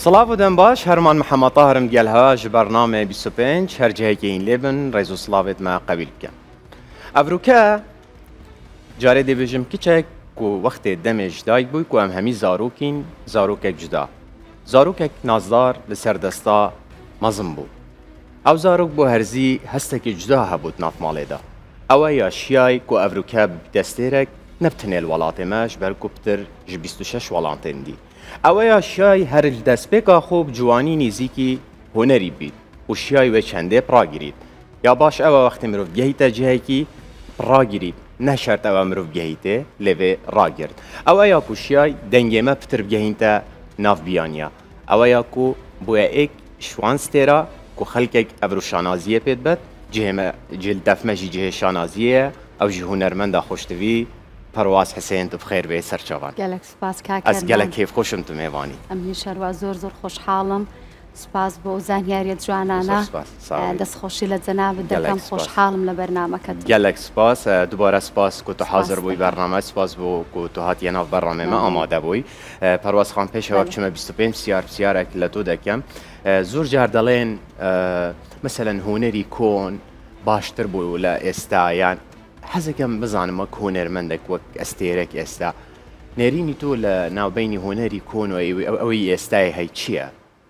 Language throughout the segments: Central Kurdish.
سلاف و دنباش هرمان محمد طاهر مگلها ج برنامه 25 هر جهه که این لیبن رئیس سلافت ما قبیل کن. افروکا جاره دی بجم کچک کو وقت دمج دایک بوی کو هم همی زاروکین زاروکک جدا. زاروکک نازدار لسر دستا مزم بو. او زاروک بو هرزی هسته که جدا هبود ناف ماله دا. او یا شیای کو افروکا دستیرک نبتنه الولات ماش برکو بتر ج 26 ولانتین دی. اویا شای هر دستپیکا خوب جوانی نزیکی هنری بید و شای و چنده پرا گیرید یا باش او وقتی مروف گهیتا جهی کی پرا گیرید نه شرط او مروف گهیته لوه را گرد اویا کو شای دنگه ما پتر بگهینتا ناف بیانیا اویا کو بویا ایک شوانس تیرا کو خلقک افرو شانازیه پید بد جهل دفمجی جه شانازیه او جه هنرمنده خوشتوی پرواز حسین تو بخیر به سرچوان. گلک سپاس که از گلک کیف خوشم تو میوانی. امیر شروع زور خوشحالم. سپاس با زنیاری جوانانه. دست خوشی لجناب دکم خوشحالم لبرنامه کد. گلک سپاس دوباره سپاس که تو حاضر بودی برنامه سپاس بو که تو هات یناف برنامه ما آماده بودی. پرواز خان پیش وقت چما 25 بسیار اکلتو دکم. زور جردلین مثلا هنری کون باشتر بو ولا استایان. حزكم بزانم وك هنرمندك وك استيرك استا نريني تو لناو بيني هنري كون او استاي هي تشيا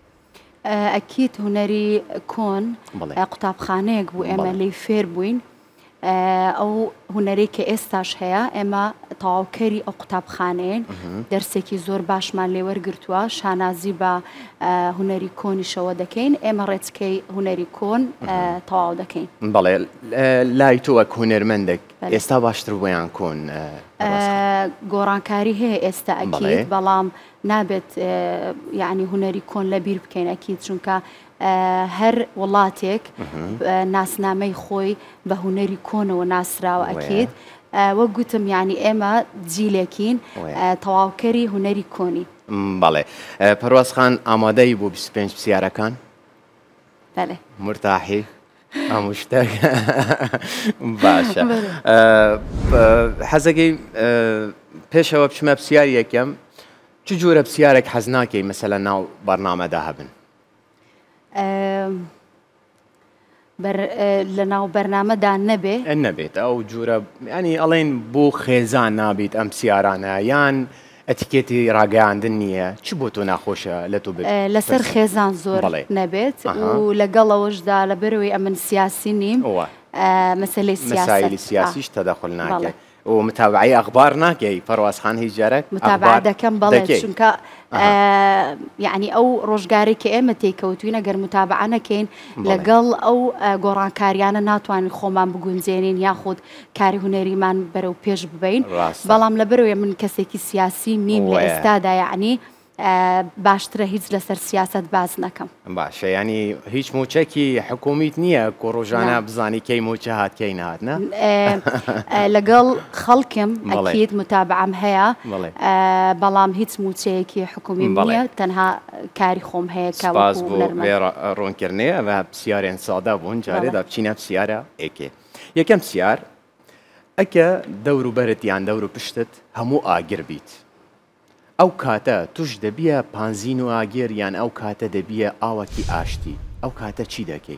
اكيد هنري كون قطاب خانيك بو اما لي فير بوين او هنري كاستاش هيا اما طاوكري او قطاب خانين درسكي زور باش مان لي ورغرتوا شانازي با هنري كوني شو دكين اما ريتكي هنري كون طاو دكين بله لايتو اك هنرمندك استا باشتر ويان كون گۆڕانکاری هەیە ئێستا ئەکید بەڵام نابێت یعنی هونەری کۆن لەبیر بکەین ئەکید چونکە هەر وڵاتێک ناسنامەی خۆی بە هونەری کۆنەوە ناسراوە ئەکید وەک گوتم یعنی ئێمە جیلێکین تەواوکەری هونەری کۆنی. بەڵێ پەرواز خان ئامادەی بۆ 25 پرسیارەکان؟ بەڵێ. مرتاحی؟ مشتاق باشا حزقي بيشوا بشما بسياري كم تجور بسيارك حزناكي مثلا ناو برنامج ذهبن لناو برنامج دا النبيت او جورا يعني الين بو خيزان نابيت ام سيارانا يان اتيكيتي راقعان دنيا چبوتو ناخوشة لتوبت لسر خيزان زور نبيت ولقلا وجدا لبروي امن سياسي نيم مسائل السياسي تدخلناك ومتابعي اخبارنا فراس خان هيجارك متابعه دكم بلد شنكا يعني او روجاري كيمتي كوتوينا غير متابعنا كاين لقل او قران كاريانا ناتوان خومان بقون زينين ياخذ كاري هنري مان برو بيج ببين بلام لبرو من كسيكي سياسي نيم لاستادا يعني باشتر هیچ لسر سیاست باز نکم. باشه یعنی هیچ موچکی حکومیت نیه کروجانا بزانی کی موچه هات کی نهات نه؟ لقل خلکم اکید متابعم هیا. بلام هیچ موچکی حکومی نیه تنها کاری خوم هیا که سپاس بو ویرا رون کرنه و بسیار انساده بون جاری داب چینه بسیاره اکی. یکم بسیار اکه دورو برد یان دورو پشتت همو آگر بیت. او کاتا توش دبیه پانزین و آگر یان او کاتا دبیه آوکی آشتی او کاتا چی دکی؟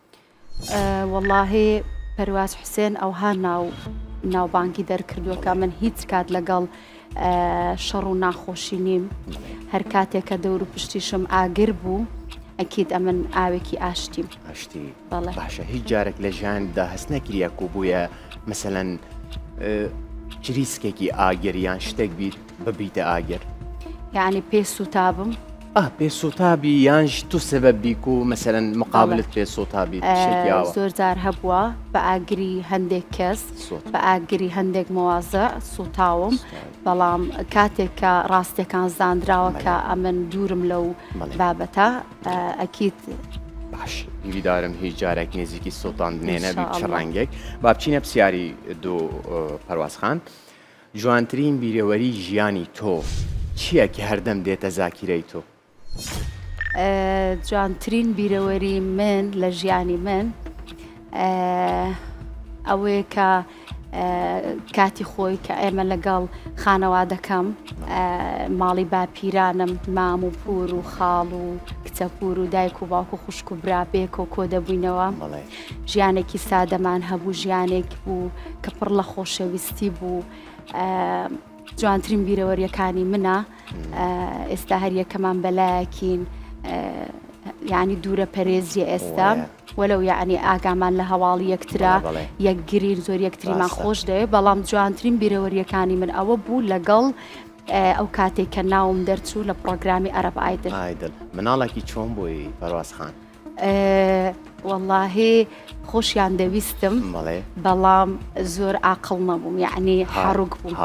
والله پرواز حسین او ها ناو بانکی در کردو که من هیچ کات لگل شر و ناخوشی نیم هر کاتی که دورو پشتیشم آگر بو اكيد امن اوكي اشتي باشا هیچ جارك لجان ده هست نکریه کو بویا مثلا چریسكي آگر یان شتك بيت ببيت آگر يعني بيسو تابم بيسو تابي يانج تو سبب بيكو مثلا مقابلة بيسو تابي شكل زور زار هبوا بأجري هندك كاس بأجري هندك مواضع صوتاوم بلام كاتك راستك كان زاندرا وكأمن دورم لو بابتا أكيد باش يدارم هیچ جارك نزيكي سلطان دنينا بيتشرنجك بابچينا بسياري دو پرواز خان جوانترين بيريوري جياني تو چیه که هر دم دیت ذاکره تو؟ جوانترین بیروری من لجیانی من اوه که کاتی خۆی کە ئێمە لەگەڵ خانەوادەکەم ماڵی باپیرانم مام و پور و خاڵ و کچەپور و دایک و باوک و خوشک و برابێک و کۆ دەبووینەوە ژیانێکی سادەمان هەبوو ژیانێک بوو کە پڕ لە خۆشەویستی بوو جوانترین بیرەوەریەکانی منە ئێستا هەر یەکەمان بەلایەکین یعنی دوورە پەرێزیە ئێستا وەلو یعنی ئاگامان لە هەواڵی یەکترا یەکگرین زۆر یەکتریمان خۆش دەوێت بەڵام جوانترین بیرەوەریەکانی من ئەوە بوو لەگەڵ ئەو کاتێک کە ناوم دەرچوو لە پرۆگرامی عەرەب ئایدل مناڵێکی چۆن بووی فەرواز خان؟ واللهی خۆشیان دەویستم بەڵام زۆر عاقڵ نەبووم یعنی هەڕووک بووم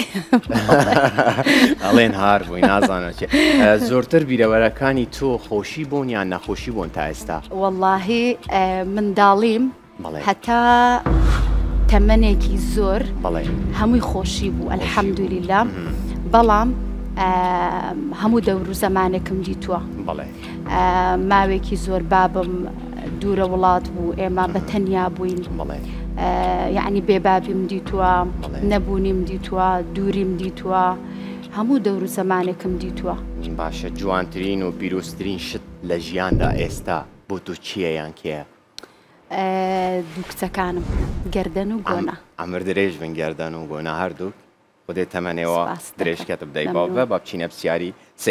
ئەڵێن هار بووی نازانم زۆرتر بیرەوەرەکانی تۆ خۆشی بوون یان نەخۆشی بوون تا ئێستا؟ واللهی منداڵیم هەتا تەمەنێکی زۆر هەمووی خۆشی بوو ئەلحەمدولیلا بەڵام هەموو دەور و زەمانێکم دیتووە ماوێکی زۆر بابم دوورە وڵات بوو ئێمە بە تەنیا بووین یعنی بێبابیم دیتووە نەبوونیم دیتووە دووریم دیتووە هەموو دەور و زەمانێکم دیتووە. باشە جوانترین و پیرۆستترین شت لە ژیاندا ئێستا بۆ تۆ چییە یان کێیە؟ دوو کچەکانم گەردەن و گۆنا. ئەمر درێژ بن گەردەن و گۆنا هەردووک خودێ تەمەنێەوە درێژکەت بدەی باوە با بچینە پرسیاری سێ.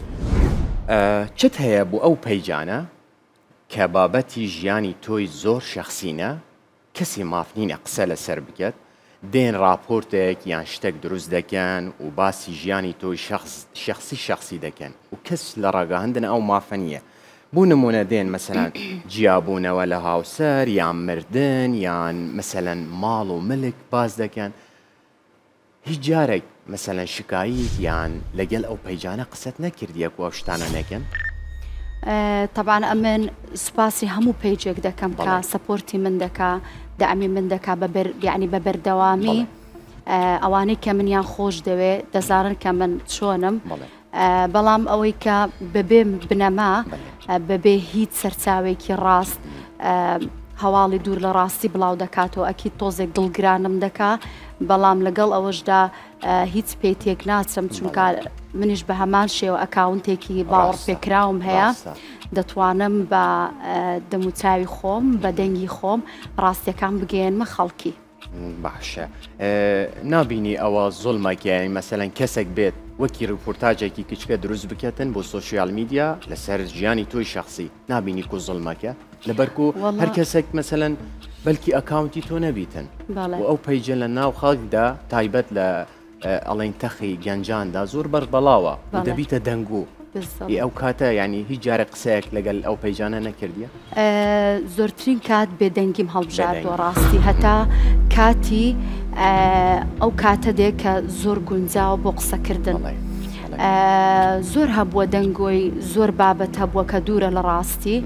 چت هەیە بۆ ئەو پەیجانە کە بابەتی ژیانی تۆی زۆر شەخسینە کەسی مافنینە قسە لەسەر بکەت دێن راپۆرتێک یان شتێک دروست دەکەن و باسی ژیانی تۆی شەخسی دەکەن و کەس لە ڕاگەهاندن ئەو مافە نییە بوو نمونە دێن مەسەلەن جیابوونەوە لە هاوسەر یان مردن یان مەسەلەن ماڵ و ملک باز دەکەن هیچ جارێک مەسەلەن شکاییت یان لەگەڵ ئەو پەیجانە قسەت نەکردیەک و ئەو شتانە نەکەن؟ طبعا ئەمن سوپاسی هەموو پەیجێک دەکەم کە سەپۆرتی من دەکا دەعمی من دەکا یعنی بە بەردەوامی ئەوانەی کە منیان خۆش دەوێت دەزانن کە من چۆنم بەڵام ئەوەی کە بەبێ بنەما بەبێ هیچ سەرچاوێکی ڕاست هەواڵی دوور لە ڕاستی بڵاو دەکاتەوە ئەکی تۆزێک دڵگرانم دەکا بەڵام لەگەڵ ئەوەشدا هیچ پێیتێک ناچم چونکە منیش بە هەمان شێوە ئەکاونتێکی باوەڕ پێکراوم هەیە دەتوانم بە دەموچاوی خۆم بە دەنگی خۆم ڕاستیەکان بگەێنمە خەڵکی. باشە نابینی ئەوە زۆڵمەکیانی مەسەلەن کەسێک بێت وەکی ڕپۆرتاجێکی کچکە دروست بکەتن بۆ سۆشیال میدیا لەسەر ژیانی تۆی شخصی نابینی کو زۆڵمەکە لەبەرکو هەر کەسێک مەسەلەن بەلکی ئەکاونتی تۆ نەبیتن و ئەو پەیجە لە ناو خەڵکدا تایبەت لە ئەڵێن تەخی گەنجاندا زۆر بەربەڵاوە دەبیتە دەنگو ئەو کاتە ینی هیچ جارە قسەیەک لەگەل ئەو پەیجانە نەکردیە؟ زۆرترین کات بێدەنگیم هەڵبژاردووە ڕاستی هەتا کاتی ئەو کاتە دێک کە زۆر گونجاوە بۆ قسەکردن زۆر هەبووە دەنگۆی زۆر بابەت هەبووە کە دوورە لە ڕاستی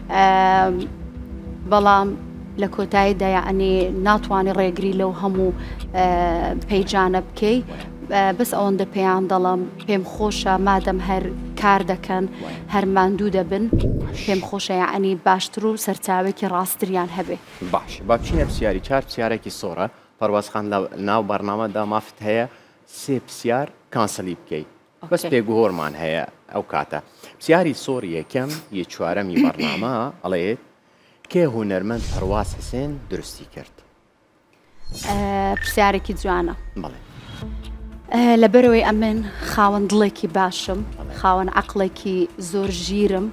بەڵام لە کۆتاییدا یعنی ناتوانێ ڕێگری لەو هەموو پەیجانە بکەی بەس ئەوەندە پێیان دەڵم پێم خۆشە مادەم هەر کار دەکەن هەر ماندوو دەبن پێم خۆشە یعنی باشتر و سەرچاوێکی ڕاستریان هەبێ. باش با بچینە پرسیاری چار پرسیارێکی سۆڕە فەرواز خان ناو بەرنامەدا مافت هەیە سێ پرسیار کانسەلی بکەیت بەس پێگوهۆرمان هەیە ئەو کاتە. پرسیاری سۆڕی یەکەم یە چوارەمی بەرنامە ئەڵێت کێ هونەرمەند فەرواز حوسێن درستی کرد؟ پرسیارێکی جوانە. لەبەرەوەی ئەمن خاوەن دڵێکی باشم خاوەن عەقڵێکی زۆر ژیرم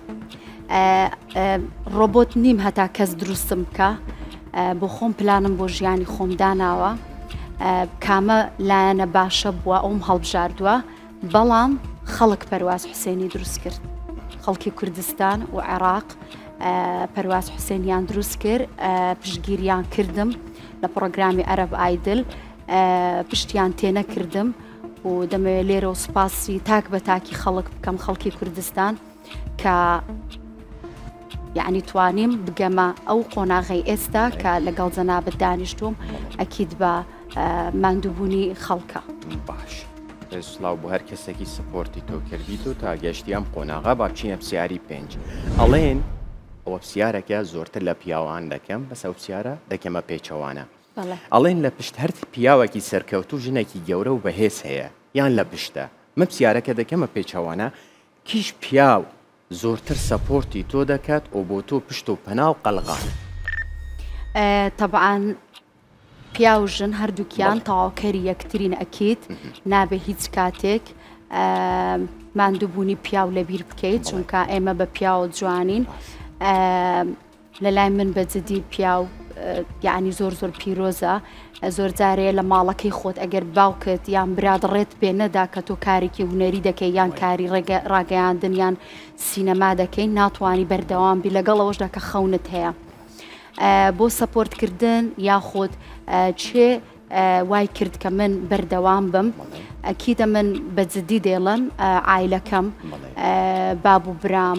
ڕۆبۆت نیم هەتا کەس دروستم بکە بۆ خۆم پلانم بۆ ژیانی خۆم داناوە کامە لایەنە باشە بووە ئەوم هەڵبژاردووە بەڵام خەڵک پەرواز حوسێنی دروست کرد خەڵکی کوردستان و عێراق پەرواز حوسێنیان دروست کرد پشتگیریان کردم لە پرۆگرامی عەرەب ئایدل پشتیان تێنەکردم و دەمەوێت لێرە و سوپاسی تاک بە تاکی خەڵک بکەم خەڵکی کوردستان کە یعنی توانیم بگەمە ئەو قۆناغی ئێستا کە لەگەڵ جەنابەت دانیشتوم ئەکید بە ماندووبوونی خەڵکە. باش سڵاو بۆ هەر کەسێکی سپۆرتی تۆ کردیت و تا گەشتیام قۆناغا با بچینە پرسیاری پێنج ئەڵێن ئەوە پرسیارێکە زۆرتر لە پیاوان دەکەم بەس ئەو پرسیارە دەکەمە پێچەوانە ئەڵێن لە پشت هەر پیاوێکی سەرکەوتو ژنێکی گەورە و بەهێز هەیە یان لە پشتە مە پرسیارەکە دەکەمە پێچەوانە کیش پیاو زۆرتر سەپۆرتی تۆ دەکات و بۆ تۆ پشت و پەنا و قەلغان طبعاً پیا و ژن هەردووکیان تەواوکەری یەکترین ئەکید نابێ هیچ کاتێک ماندووبوونی پیا و لەبیر بکەیت چونکە ئێمە بە پیاوە جوانین لەلای من بەجددی پیا و یعنی زۆر زۆر پیرۆزە زۆر جارەیە لە ماڵەکەی خۆت ئەگەر باوکت یان برادڕێت پێ نەدا کە تۆ کارێکی هوەری دەکەی یان کاری ڕاگەیاندن یان سینەما دەکەی ناتوانانی بەردەوام بی لەگەڵەوەشدا کە خەونت هەیە بۆ سەپۆرتکردن یاخۆت چێ وای کرد کە من بەردەوام بم ئەکیدە من بەجددی دێڵم عایلەکەم باب و برام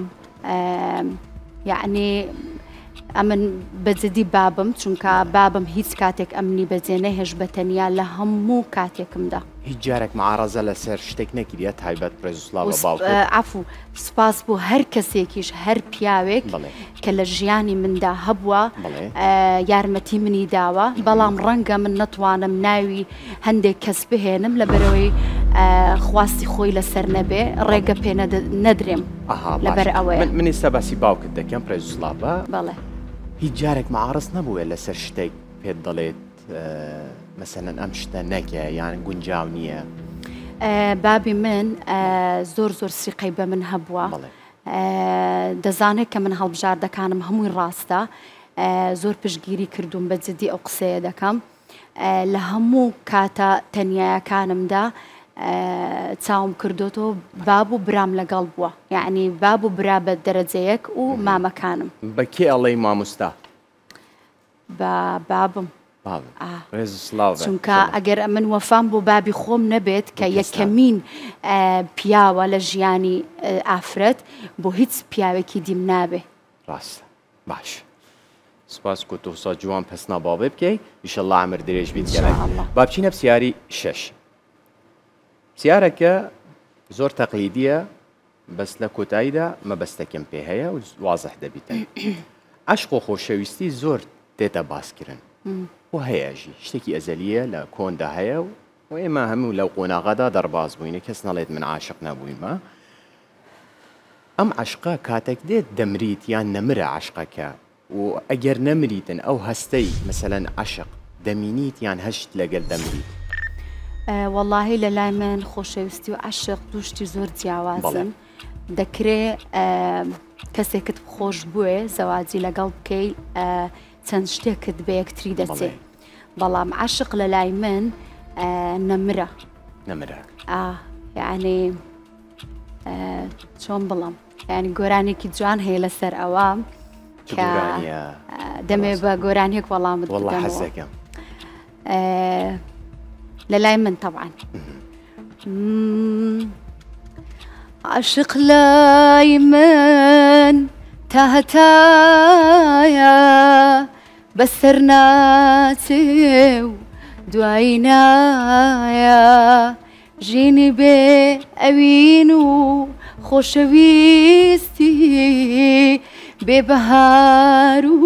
یعنی ئەمن بەجددی بابم چونکە بابم هیچ کاتێک ئەمنی بەجێ نەهێش بە تەنیا لە هەموو کاتێکمدا هیچ جارێک معارەزە لەسەر شتێک نەکردە تایبەت ڕێزوسڵاو بە باوکت عەفو سپاس بۆ هەر کەسێکیش هەر پیاوێک کە لە ژیانی مندا هەبووە یارمەتی منی داوە بەڵام ڕەنگە من نەتوانم ناوی هەندێک کەس بهێنم لەبەرەوەی خواستی خۆی لەسەر نەبێ ڕێگە پێ نەدرێم لەبەر ئەوەیە من ئێستا باسی باوکت دەکەم ڕێزوسڵاوە بەڵێ هیچ جارێک معارەز نەبووە لەسەر شتێک پێت دەڵێت مەسەلەن ئەم شتە نەکە یان گونجاو نییە بابی من زۆر زۆر سیقەی بە من هەبووە دەزانێت کە من هەڵبژاردەکانم هەمووی ڕاستە زۆر پشتگیری کردوم بەجددی ئەو قسەیە دەکەم لە هەموو کاتە تەنیایەکانمدا چاوم کردوتەوە باب و برام لەگەڵ بووە یعنی باب و برا بە دەرەجەیەک و مامەکانم بە کێ ئەڵێی مامۆستا بە بابم چونکە ئەگەر من وەفام بۆ بابی خۆم نەبێت کە یەکەمین پیاوە لە ژیانی ئافرەت بۆ هیچ پیاوێکی دیم نابێ ڕاستە باش سپاس کو تۆسا جوان پەسنا باڵێ بکەی ئیشەڵڵا عەمر درێژ بیت با بچینە پرسیاری 6 پرسیارەکە زۆر تەقلیدیە بەس لە کۆتاییدا مەبەستەکەم پێ هەیە و وازەح دەبیتن عەشق و خۆشەویستی زۆر تێتە باسکردن و هەیەژی شتێکی ئەزەلیە لە کۆندا هەیە و ئێمە هەموو لەو قۆناغادا دەرباز بووینە کەس نەڵێت من عاشق نەبوویمە ئەم عەشقە کاتێک دێت دەمریت یان نەمرە عەشقەکە و ئەگەر نەمریتن ئەو هەستەی مەسەلەن عەشق دەمینیت یان هەشت لەگەل دەمریت وەڵاهی لەلای من خۆشەویستی و عەشق دوو شتی زۆر جیاوازن دەکرێت کەسێکت خۆش بووێ زەواجی لەگەڵ بکەی چەند شتێکت بە یەکتری دەچێت بەڵام عەشق لەلای من نەمرە یعنی چۆن بڵام ینی گۆرانێکی جوان هەیە لەسەر ئەوە کە دەمێ بە گۆرانێک وەڵامت حەزەکەم لەلای من طبعا عاشق لای من تا هەتایە بەسەر ناچێ و دوایی نایە ژینی بێ ئەوین و خۆشەویستی بێبەهار و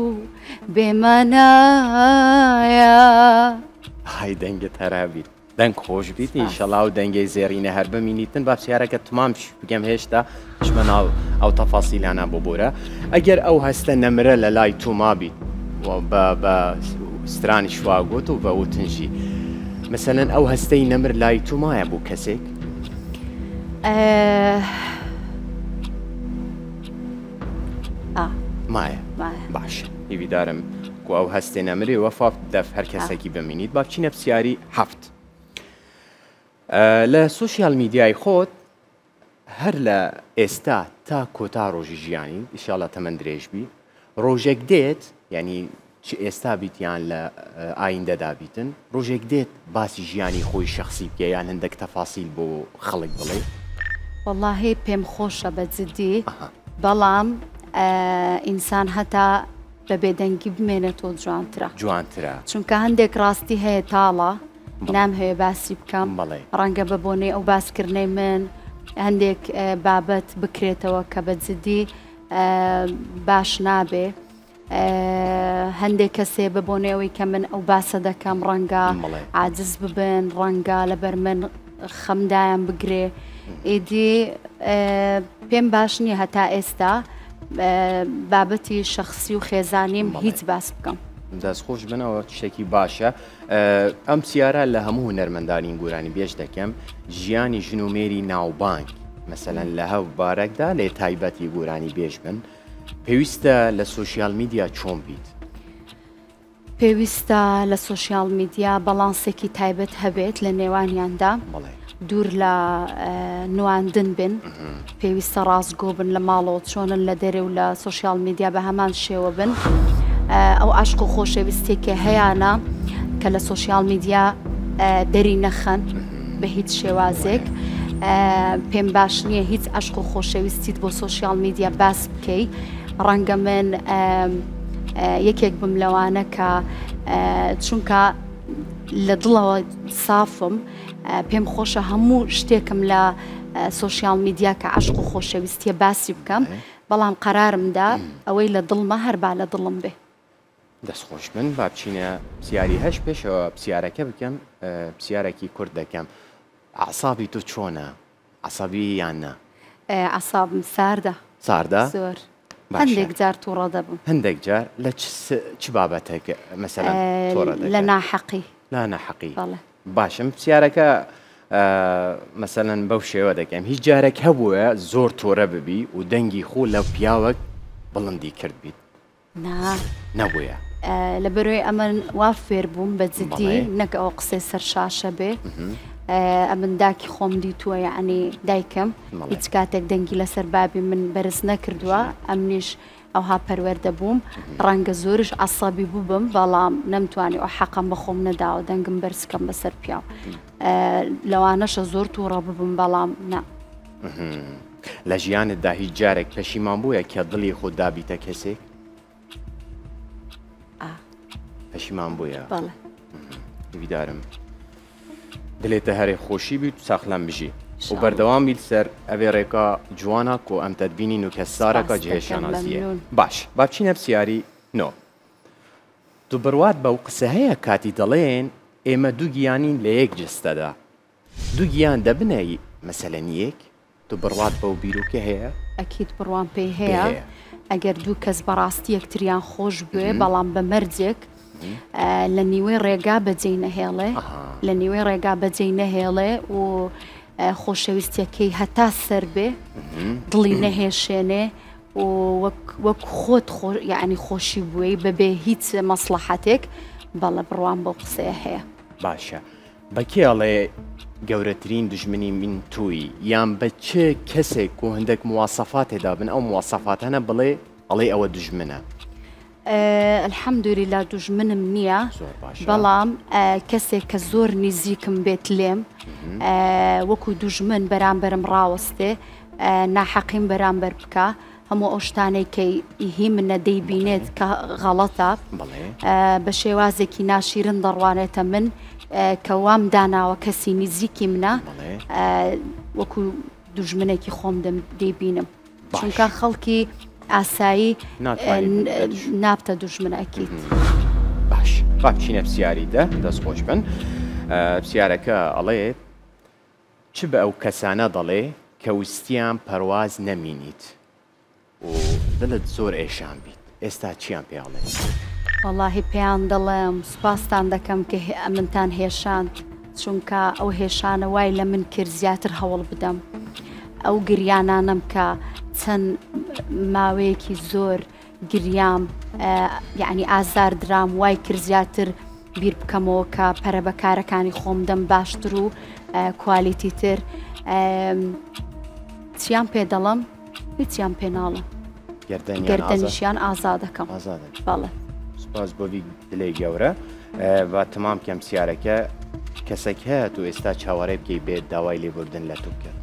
بێمانایە های دەنگت هەرابیت دەنگ خۆش بیت ئینشەڵا و دەنگی زێڕینە هەر بمینیتن با پرسیارەکە تمام بگەم هێشتا چمە ناو ئەو تەفاسیلانە بۆ بۆرە ئەگەر ئەو هەستە نەمرە لە لای توما بیت بە سترانی شواگوت و بە وتنجی مەسەلەن ئەو هەستەی نەمر لای تومایە بوو کەسێک مایە باش هیویدارم و ئەو هەستێ نەمرێ وەفاف دەف هەر کەسێکی بمینیت با بچینە پرسیاری 7 لە سوشیال میدیای خۆت هەر لە ئێستا تا کۆتا ڕۆژی ژیانی ئیشاڵە تەمەند درێژبی ڕۆژێک دێت یعنی چ ئێستا بیتیان لە ئایندەدا بیتن ڕۆژێک دێت باسی ژیانی خۆی شخصی بکە یان هەندێک تەفاسیل بۆ خەڵک بڵێ وەڵاهی پێم خۆشە بەجددی بەڵام ئینسان هەتا بە بێدەنگی بمێنێتەوە جوانترە چونکە هەندێک ڕاستی هەیە تاڵە نام هەیە باسی بکەم ڕەنگە بە بۆنەی ئەو باسکردنەی من هەندێک بابەت بکرێتەوە کە بەجددی باش نابێ هەندێک کەسێ ببوونەوەی کە من ئەو باسە دەکەم ڕەنگە عاجز ببن ڕەنگە لەبەر من خەمدایان بگرێ ئیدی پێم باش نییە هەتا ئێستا بابەتی شخصی و خێزانیم هیچ باس بکەم. دەستخۆش بنەوە شتێکی باشە. ئەم پرسیارە لە هەموو هونەرمەندانی گورانی بێژ دەکەم ژیانی ژنومێری ناوبانگ مەسەلەن لە هەو بارێکدا لێ تایبەتی گورانی بێژ بن پێویستە لە سوشیال میدیا چۆن بیت؟ پێویستە لە سوشیال میدیا بەڵانسێکی تایبەت هەبێت لە نێوانیاندا دوور لە نواندن بن پێویستە ڕاستگۆ بن لە ماڵەوە چۆنن لە دەرێ و لە سوشیال میدیا بە هەمان شێوە بن ئەو عاشق و خۆشەویستێکی هەیەە کە لە سوشیال میدیا دەری نەخەن بە هیچ شێوازێک پێم باش نییە هیچ عاشق و خۆشەویستیت بۆ سوشیال میدیا باس بکەی ڕەنگە من یەکێک بم لەوانە کە چونکە لە دڵەوە سافم پێم خۆشە هەموو شتێکم لە سوشیال میدیا کە عاشق و خۆشەویستیە باسی بکەم بەڵام قەرارمدا ئەوەی لە دڵمە هەربا لە دڵم بێ. دەستخۆش من با بچینە پرسیاری هەش پێشەوە پرسیارەکە بکەم پرسیارێکی کورد دەکەم عسابی تو چۆنە؟ عسابی یان نە؟ عسابم ساردە ساردە؟ زۆر هەندێک جار تووڕە دەبم. هەندێک جار لە چ بابەتێک مەسەلەن تۆڕە دەکەیت؟ لە ناحەقی. لا نەحەقی باشم پرسیارەکە مەسەلەن بەو شێوە دەکەم هیچ جارێک هەبووە زۆر تۆرە ببی و دەنگی خۆ لە پیاوەک بڵندی کرد بیت؟ نەبووە لەبەرۆی ئەمە وا فێر بووم بە جددی نەک ئەو قسەی سەرشاشە بێ ئەمن داکی خۆم دیتووە یعنی دایکم هیچ کاتێک دەنگی لەسەر بابی من بەرز نەکردووە ئەمنیش ئەوها پەروەردە بووم ڕەنگە زۆرش عەسەبی بوو بم بەڵام نەمتوانی ئەو حەقم بە خۆم نەداوە دەنگم بەرزکەم بەسەر پیاو لەوانەشە زۆر تووڕە ببم بەڵام نا. لە ژیانتدا هیچ جارێک پەشیمان بووە کە دڵی خۆت دابیتە کەسێک؟ پەشیمان بووە؟ بەڵێ ویدارم دلێتە هەرێ خۆشی بیت و ساخلەم بژی و بەردەوام بیت سەر ئەوێ ڕێکا جوانە کۆ ئەم تەدبینین و کە سارەکە جێهێشانازیە. باش با بچینە پرسیاری نۆ دوو بڕوات بەو قسە هەیە کاتی دەڵێن ئێمە دوو گیانین لە یەک جستەدا دوو گیان دەبنەی مەسەلەن یەک دوو بڕوات بەو بیرروکە هەیە؟ ئەکیت بڕوان پێی هەیە ئەگەر دوو کەس بەڕاستی یەکتریان خۆش بوێ بەڵام بە مەرجێک لە نیوەی ڕێگا بەجێی نەهێڵێ لە نیوەی ڕێگا بەجێی نەهێڵێ و خۆشەویستیەکەی هەتا سەر بێ دڵی نەهێشێنێ و وەک خۆت یعنی خۆشی بووی بەبێ هیچ مەسلحەتێک بەڵە بڕوان بۆ قسەیە هەیە. باشە بە کێڵێ گەورەترین دژمنی من توی یان بە چه کەسێک و هەندێک مواسەفات تێدا بن ئەو مواسەفاتانە بڵێ ئەڵێ ئەوە دژمنە؟ الحەمدولیلا دوژمنم نییە بەڵام کەسێک کە زۆر نزیکم بێت لێم وەکو دوژمن بەرامبەرم ڕاوەستێ ناحەقیم بەرامبەر بکە هەموو ئەو شتانەی کە هی منە دەیبینێت کە غەڵەتە بە شێوازێکی ناشیرن دەڕوانێتە من کە وام داناوە کەسی نزیکی منە وەکو دوژمنێکی خۆم دەیبینم چونکە خەڵکی ئاسایی نابتە دوژمنەکیت. باش با بچینە پرسیاریدە دەستخۆش بن پرسیارەکە ئەڵێ چ بە ئەو کەسانە دەڵێ کە ویستیان پەرواز نەمینیت و دڵت زۆر ئێشان بیت ئێستا چیان پێڵێ؟ وەڵاهی پێیان دەڵێم سوپاسان دەکەم کە ئەمنتان هێشاند چونکە ئەو هێشانە وای لە من کرد زیاتر هەوڵ بدەم ئەو گریانانم کە چەند ماوەیەکی زۆر گریام یعنی ئازار درام وای کرد زیاتر بیر بکەمەوە کە پەرە بەکارەکانی خۆم دەم باشتر و کوالیتی تر چیان پێ دەڵم هیچیان پێ ناڵم گەردەنیشیان ئازادەکەم. بەڵێ سپاس بۆوی دلێ گەورە با تمام کەم پرسیارەکە کەسێک هەیە و ئێستا چاوەڕێ بکەی بێت داوای لێبوردن لە تو بکەن؟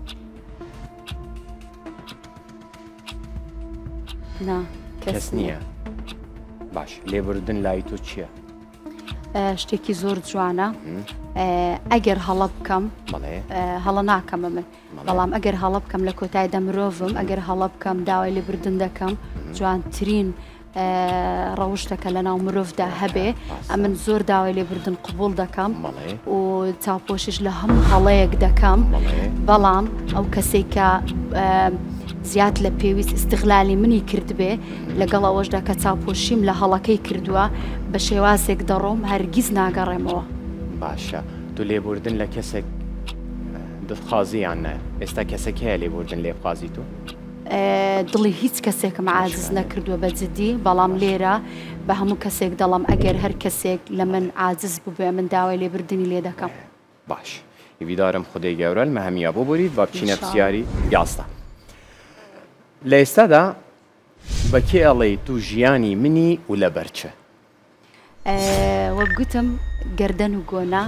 نا کەس نییە. باش لێبوردن لای تۆ چییە؟ شتێکی زۆر جوانە ئەگەر هەڵە بکەم هەڵە ناکەمە من بەڵام ئەگەر هەڵە بکەم لە کۆتایدا مرۆڤم ئەگەر هەڵە بکەم داوای لێبوردن دەکەم جوانترین ڕەوشتەکە لە ناو مرۆڤدا هەبێ ئەمن زۆر داوای لێبوردن قبول دەکەم و چاوپۆشیش لە هەموو هەڵەیەک دەکەم بەڵام ئەو کەسێک کە زیاد لە پێویست استغلالی منی کرد بێ لەگەڵ ئەوەشدا کە چاوپۆشیم لە هەڵەکەی کردووە بە شێوازێک دەڕۆم هەرگیز ناگەڕێمەوە. باشە تو لێبوردن لە کەسێک دڵخوازییان نە ئێستا کەسێک هەیە لێبوردن لێ بخوازی تو؟ دڵی هیچ کەسێکم عاجز نەکردووە بە جددی بەڵام لێرە بە هەموو کەسێک دەڵام ئەگەر هەر کەسێک لە من عاجز ببێ من داوای لێبوردنی لێ دەکەم. باش هیویدارم خودی گەورە لە هەمیە بۆ بوورید با بچینە پرسیاری یاستا. لە ئێستادا بە کێ ئەڵێ تو ژیانی منی و لەبەرچە؟ وەک گوتم گەردەن و گۆنا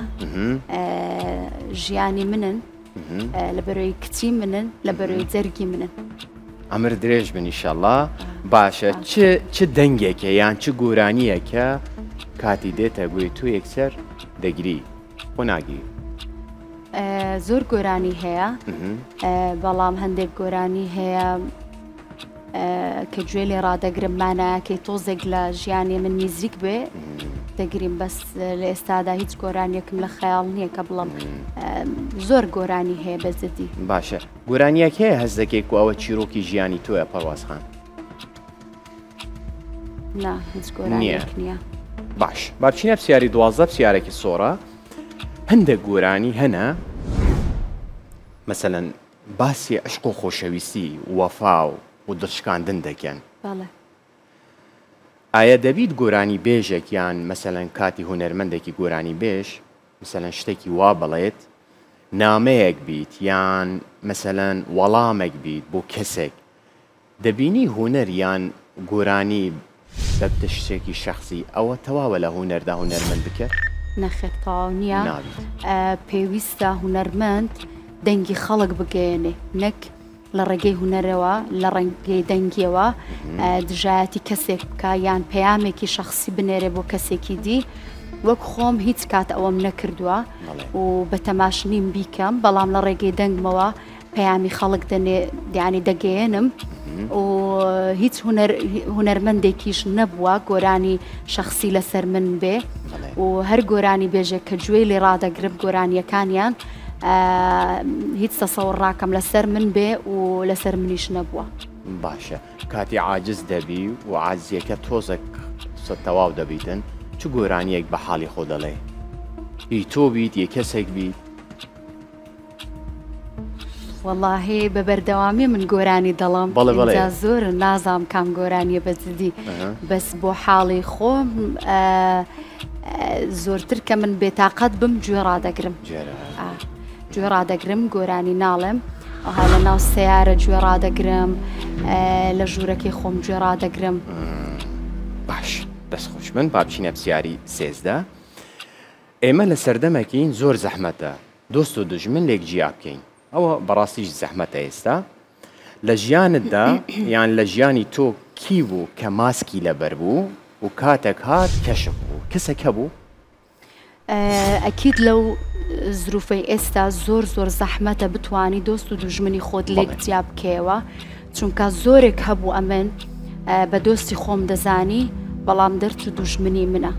ژیانی منن لە بەرەوەی کچی منن لە بەرەوەی جەرگی منن. ئەمر درێژ بن ئینشەڵڵا. باشە چ دەنگێکە یان چ گۆرانیەکە کاتی دێتە گوێی تو یەکسەر دەگری خۆ ناگیری؟ زۆر گۆرانی هەیە بەڵام هەندێک گۆرانی هەیە کە گوێ لێ ڕادەگرم مانایەکەی تۆزێک لە ژیانی من نزیک بێ دەگریم بەس لە ئێستادا هیچ گۆرانیەکم لە خەیاڵ نییە کە بڵم زۆر گۆرانی هەیە بە جددی. باشە گۆرانیەک هەیە هەست دەکەیت و ئەوە چیرۆکی ژیانی تۆیە پەروازخان؟ نا هیچ گۆرانیەک نییە. باش با بچینە پرسیاری 12 پرسیارێکی سۆڕە. هەندێک گۆرانی هەنە مەسەلەن باسی عشق و خۆشەویستی وەفا و دڵشکاندن دەکەن. ئایا دەبیت گۆرانی بێژێک یان مەسەلەن کاتی هونەرمەندێکی گۆرانی بێژ مەسەلەن شتێکی وا بڵێت نامەیەک بیت یان مەسەلەن وەڵامێک بیت بۆ کەسێک دەبینی هونەر یان گۆرانی بەبتە شتێکی شەخصی ئەوە تەواوە لە هونەردا هونەرمەند بکرد؟ نەخێت تەواو نییە. پێویستە هونەرمەند دەنگی خەڵک بگەێنێ نەک لە ڕێگەی هونەرەوە لە ڕەنگەی دەنگیەوە دژایەتی کەسێک بکە یان پەیامێکی شەخصی بنێرێ بۆ کەسێکی دی. وەک خۆم هیچ کات ئەوەم نەکردووە و بە تەماشنیم بیکەم بەڵام لە ڕێگەی دەنگمەوە پەیامی خەڵک دیانی دەگەێنم و هیچ هونەرمەندێکیش نەبووە گۆرانی شەخصی لەسەر من بێ و هەر گۆرانی بێژێک کە گوێی لێ ڕادەگرم گۆرانیەکانیان هیچ تەسەوڕ ڕاکەم لەسەر من بێ و لەسەر منیش نەبووە. باشە کاتی عاجز دەبی و عاجزیەکە تۆزێک تەواو دەبیتن چ گۆرانیەک بە حاڵی خۆ دەڵێ؟ هی تۆ بیت یە کەسێک بیت؟ وەڵاهی بە بەردەوامی من گۆرانی دەڵام اینجا زۆر نازام کام گۆرانیە بە جددی بەس بۆ حاڵی خۆم زۆرتر کە من بێتاقەت بم گوێ ڕادەگرم گوێ ڕادەگرم گۆرانی ناڵێم ئەها لە ناو سەیارە گوێ ڕادەگرم لە ژوورەکەی خۆم گوێ ڕادەگرم. باش دەستخۆش من با بچینە پرسیاری 13. ئێمە لە سەردەمەکەین زۆر زەحمەتە دۆست و دژمن لێک جیا بکەین ئەوە بەڕاستیش زەحمەتە. ئێستا لە ژیانتدا یان لە ژیانی تۆ کی بوو کە ماسکی لەبەر بوو و کاتێک هات کەشف بوو کەسێک هەبوو؟ ئەکید لەو زروفەی ئێستا زۆر زەحمەتە بتوانی دۆست و دژمنی خۆت لێک جیا بکەوە چونکە زۆرێک هەبوو ئەمن بە دۆستی خۆم دەزانی بەڵام دەرچ و دوژمنی منە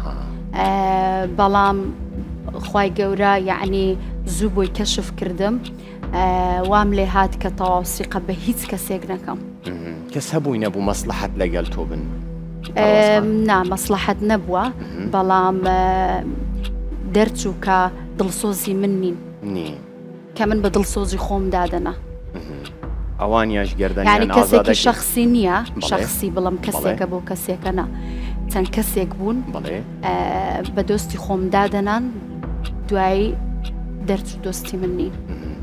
بەڵام خوای گەورە یعنی زوو بۆی کەشف کردم وام لێ هات کە تەواوسیقە بە هیچ کەسێک نەکەم. کەس هەبووی نەبوو مەسلحەت لەگەڵ تۆ بن؟ نا مەسلحەت نەبووە بەڵام دەرچوو کە دڵسۆزی من نین کە من بە دڵسۆزی خۆم دادەنا. ئەوانیاش گەردەنیان یعنی کەسێکی شەخصی نییە شەخصی بڵم کەسێکە بۆ کەسێکە نا چەند کەسێک بوون بە دۆستی خۆم دادەنان دوایی دەرچوو دۆستی من نین.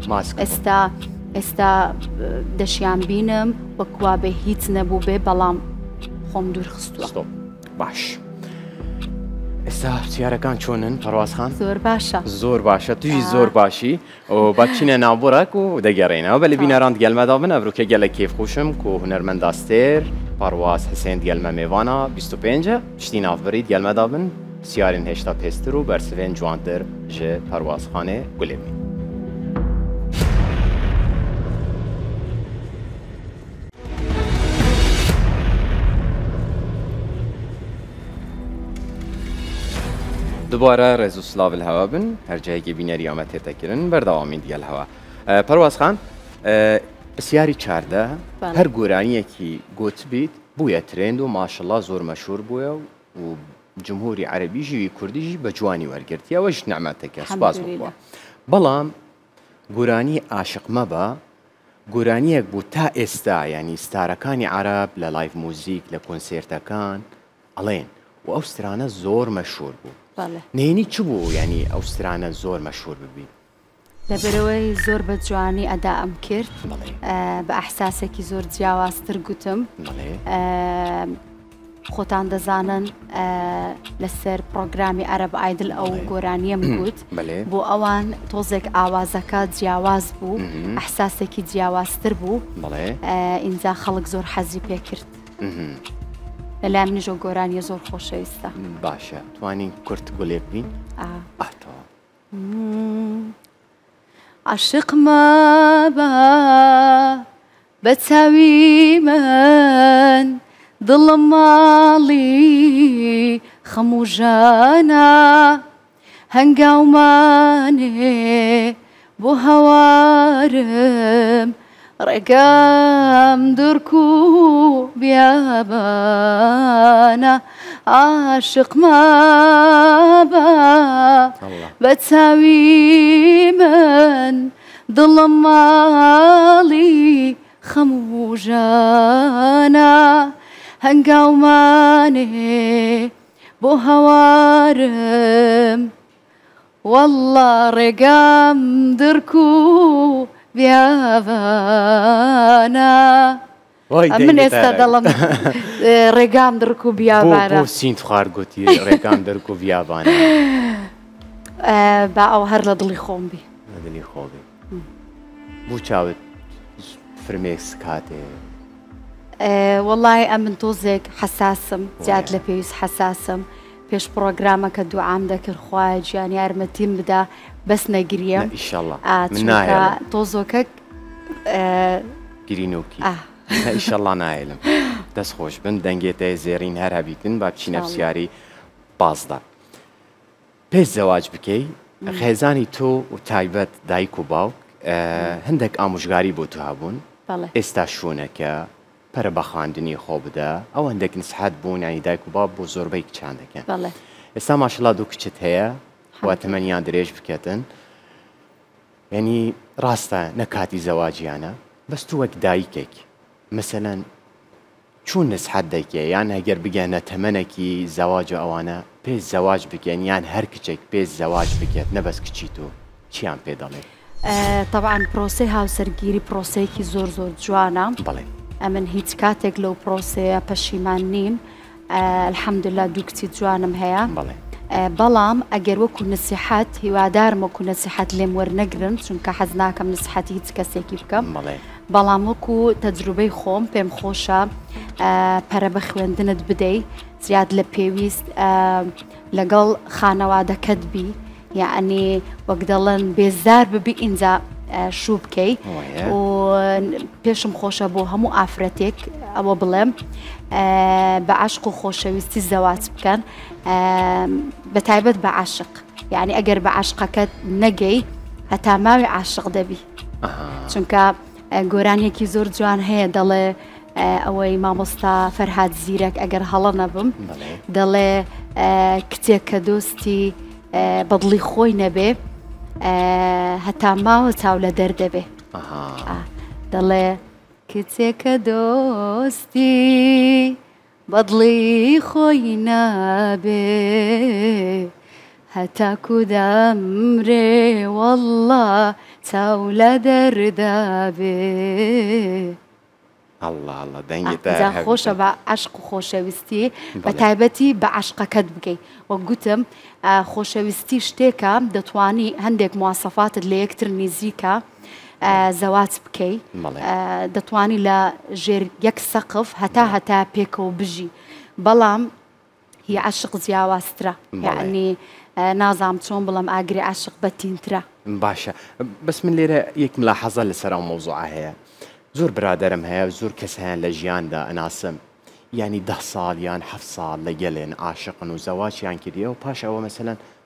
ئێستا دەشیان بینم وەکوا بێ هیچ نەبوو بێ بەڵام خۆم دوور خستووە. باش ئێستا پرسیارەکان چۆنن پەروازخان؟ زۆر باشە زۆر باشە توی زۆر باشی و با بچینە ناوبڕێک و دەگەڕێنەوە بە لە بینەران گەلمەدا بن ئەڤروکە گەلە کێف خۆشم و هونەرمەند ئاستێر پەرواز حسێن گەلمە میێوانە 25 شتی ناوبڕیت گەلمەدا بن پرسیارین هێشتا پێستر و بەرسڤێن جوانتر ژێ پەروازخانێ گولێمی. دوباره ڕێز و سلااو هەوا بن هەرجایەکی بینەری ئەمە تێتەکردن بەردەوامی دیگەل هەوا پەرواز خان پرسیاری چاردە هەر گۆرانیەکی گوت بیت بووە ترند و ماشەڵڵا زۆر مەشهور بووە و جمهوری عەربیژی کوردیژی بە جوانی وەرگرتیەوەش نەعمەتێکە سوپاس بووە بەڵام گۆرانی عاشق مەبە گۆرانیەک بوو تا ئێستا ینی ستارەکانی عەرەب لە لایڤ موزیک لە کۆنسێرتەکان ئەڵێن و ئەو سترانە زۆر مەشهور بوو نێنی چ بوو ینی ئەو سترانە زۆر مەشهور ببی لەبەرەوەی زۆر بە جوانی ئەدا ئەم کرد بە ئەحساسێکی زۆر جیاوازتر گوتم خۆتان دەزانن لەسەر پرۆگرامی عەرەب ئایدل ئەو گۆرانیەم گوت بۆ ئەوان تۆزێک ئاوازەکە جیاواز بوو ئەحساسێکی جیاوازتر بوو ئینجا خەڵک زۆر حەزی پێ کرد لەلای منیژۆ گۆرانیە زۆر خۆشەویستە باشە توانین کورت گولێک بین عاشق مەبە بە چاوی من دڵم ماڵی خەموژانە هەنگاومانێ بۆ هەوارم ڕێگام دوورکو بیابانە عاشق مەبە بە چاوی من دڵم ماڵی خەموژانە هەنگاومانێ بۆ هەوارم وەڵڵا ڕێگام درکو بیابانە من ئێستا دەڵم ڕێگام درک و بیابانە بۆ سینت خوار گوتی ڕێگام دەرک و بیابانە با ئەو هەر لە دڵی خۆم بی لە دڵی خۆبی بوو چاوت فرمێکس کاتێ وەڵای ئەم من تۆزێک حەساسم زیاد لە پێویست حەساسم پێش پرۆگرامەکە دوعام دەکرد خوای گیان یارمەتیم بدا بەس نەگریە تۆزۆکە گرینۆکی ئیشەڵڵا نایلم دەست خۆش بن دەنگێتە زێڕین هەر هەبیتن با بچینە پرسیاری بازدا پێش زەواج بکەی خێزانی تۆ و تایبەت دایک و باوک هەندێک ئامۆژگاری بۆ تو هەبوون ئێستا شوونەکە پەرە بە خواندنی خۆ بدە ئەو هەندێک نسحەت بوون ینی دایک و باوک بۆ زۆربەی کچان دەکەن ئێستا ماشەڵڵا دوو کچت هەیە وا تەمەنیان درێژ بکەتن ینی ڕاستە نەکاتی زەواجیانە بەس تو وەک دایکێک مثلەن چون نسحەت دەکێ یان هەگەر بگەنە تەمەنێکی زەواجە ئەوانە پێش زەواج بکەن یان هەر کچێک پێش زەواج بکێت نەبەس کچی تۆ چیان پێ دەڵێ طبعاً پرۆسەی هاوسەرگیری پرۆسەیەکی زۆر زۆر جوانە بەڵێ ئەمن هیچ کاتێک لەو پرۆسەیە پەشیمان نیم الحەمدوللا دوو کچی جوانم هەیە بەڵام ئەگەر وەکو نسیحەت هیوادارم وەکو نسیحەت لێم وەرنەگرن چونکە حەز ناکەم نسحەتی هیچ کەسێکی بکەم بەڵام وەکو تەجروبەی خۆم پێم خۆشە پەرە بە خوێندنت بدەی زیاد لە پێویست لەگەڵ خانەوادەکەت بی یعنی وەک دەڵێن بێزار ببی ئینجا شوو بکەی و پێشم خۆشە بۆ هەموو ئافرەتێک ئەوە بڵێم بە عاشق و خۆشەویستی زەواج بکەن بە تایبەت بە عاشق یعنی ئەگەر بە عاشقەکەت نەگەی هەتا ماوی عاشق دەبی چونکە گۆرانێکی زۆر جوان هەیە دەڵێ ئەوەی مامۆستا فەرهاد زیرەک ئەگەر هەڵە نەبم دەڵێ کتێک کە دۆستی بەدڵی خۆی نەبێ هەتا ماوە چاو لە دەردەبێ دەڵێ کچێکە دۆستی بەدڵی خۆی نابێ هەتا کودەمرێ وەڵڵا چاو لە دەردابێ الله دەنگێتە خۆشە بە عاشق و خۆشەویستی بە تایبەتی بە عاشقەکەت بگەی وە گوتم خۆشەویستی شتێکە دەتوانی هەندێک مواسەفاتت لە یەکتر نزیکە زەواج بکەی دەتوانی لە ژێر یەک سەقف هەتا پێکەوە بژی بەڵام هی عاشق جیاوازترە یعنی نازام چۆن بڵم ئاگری عاشق بەتینترە باشە بەس من لێرە یەک ملاحەزە لەسەر ئەو مەوزوعە هەیە زۆر برادرم هەیە زۆر کەس هەیەن لە ژیاندا ئەناسم ینی 10 ساڵ یان 7 ساڵ لەگەڵێن عاشقن و زەواجیان کردیە و پاش ئەوە مەسەلەن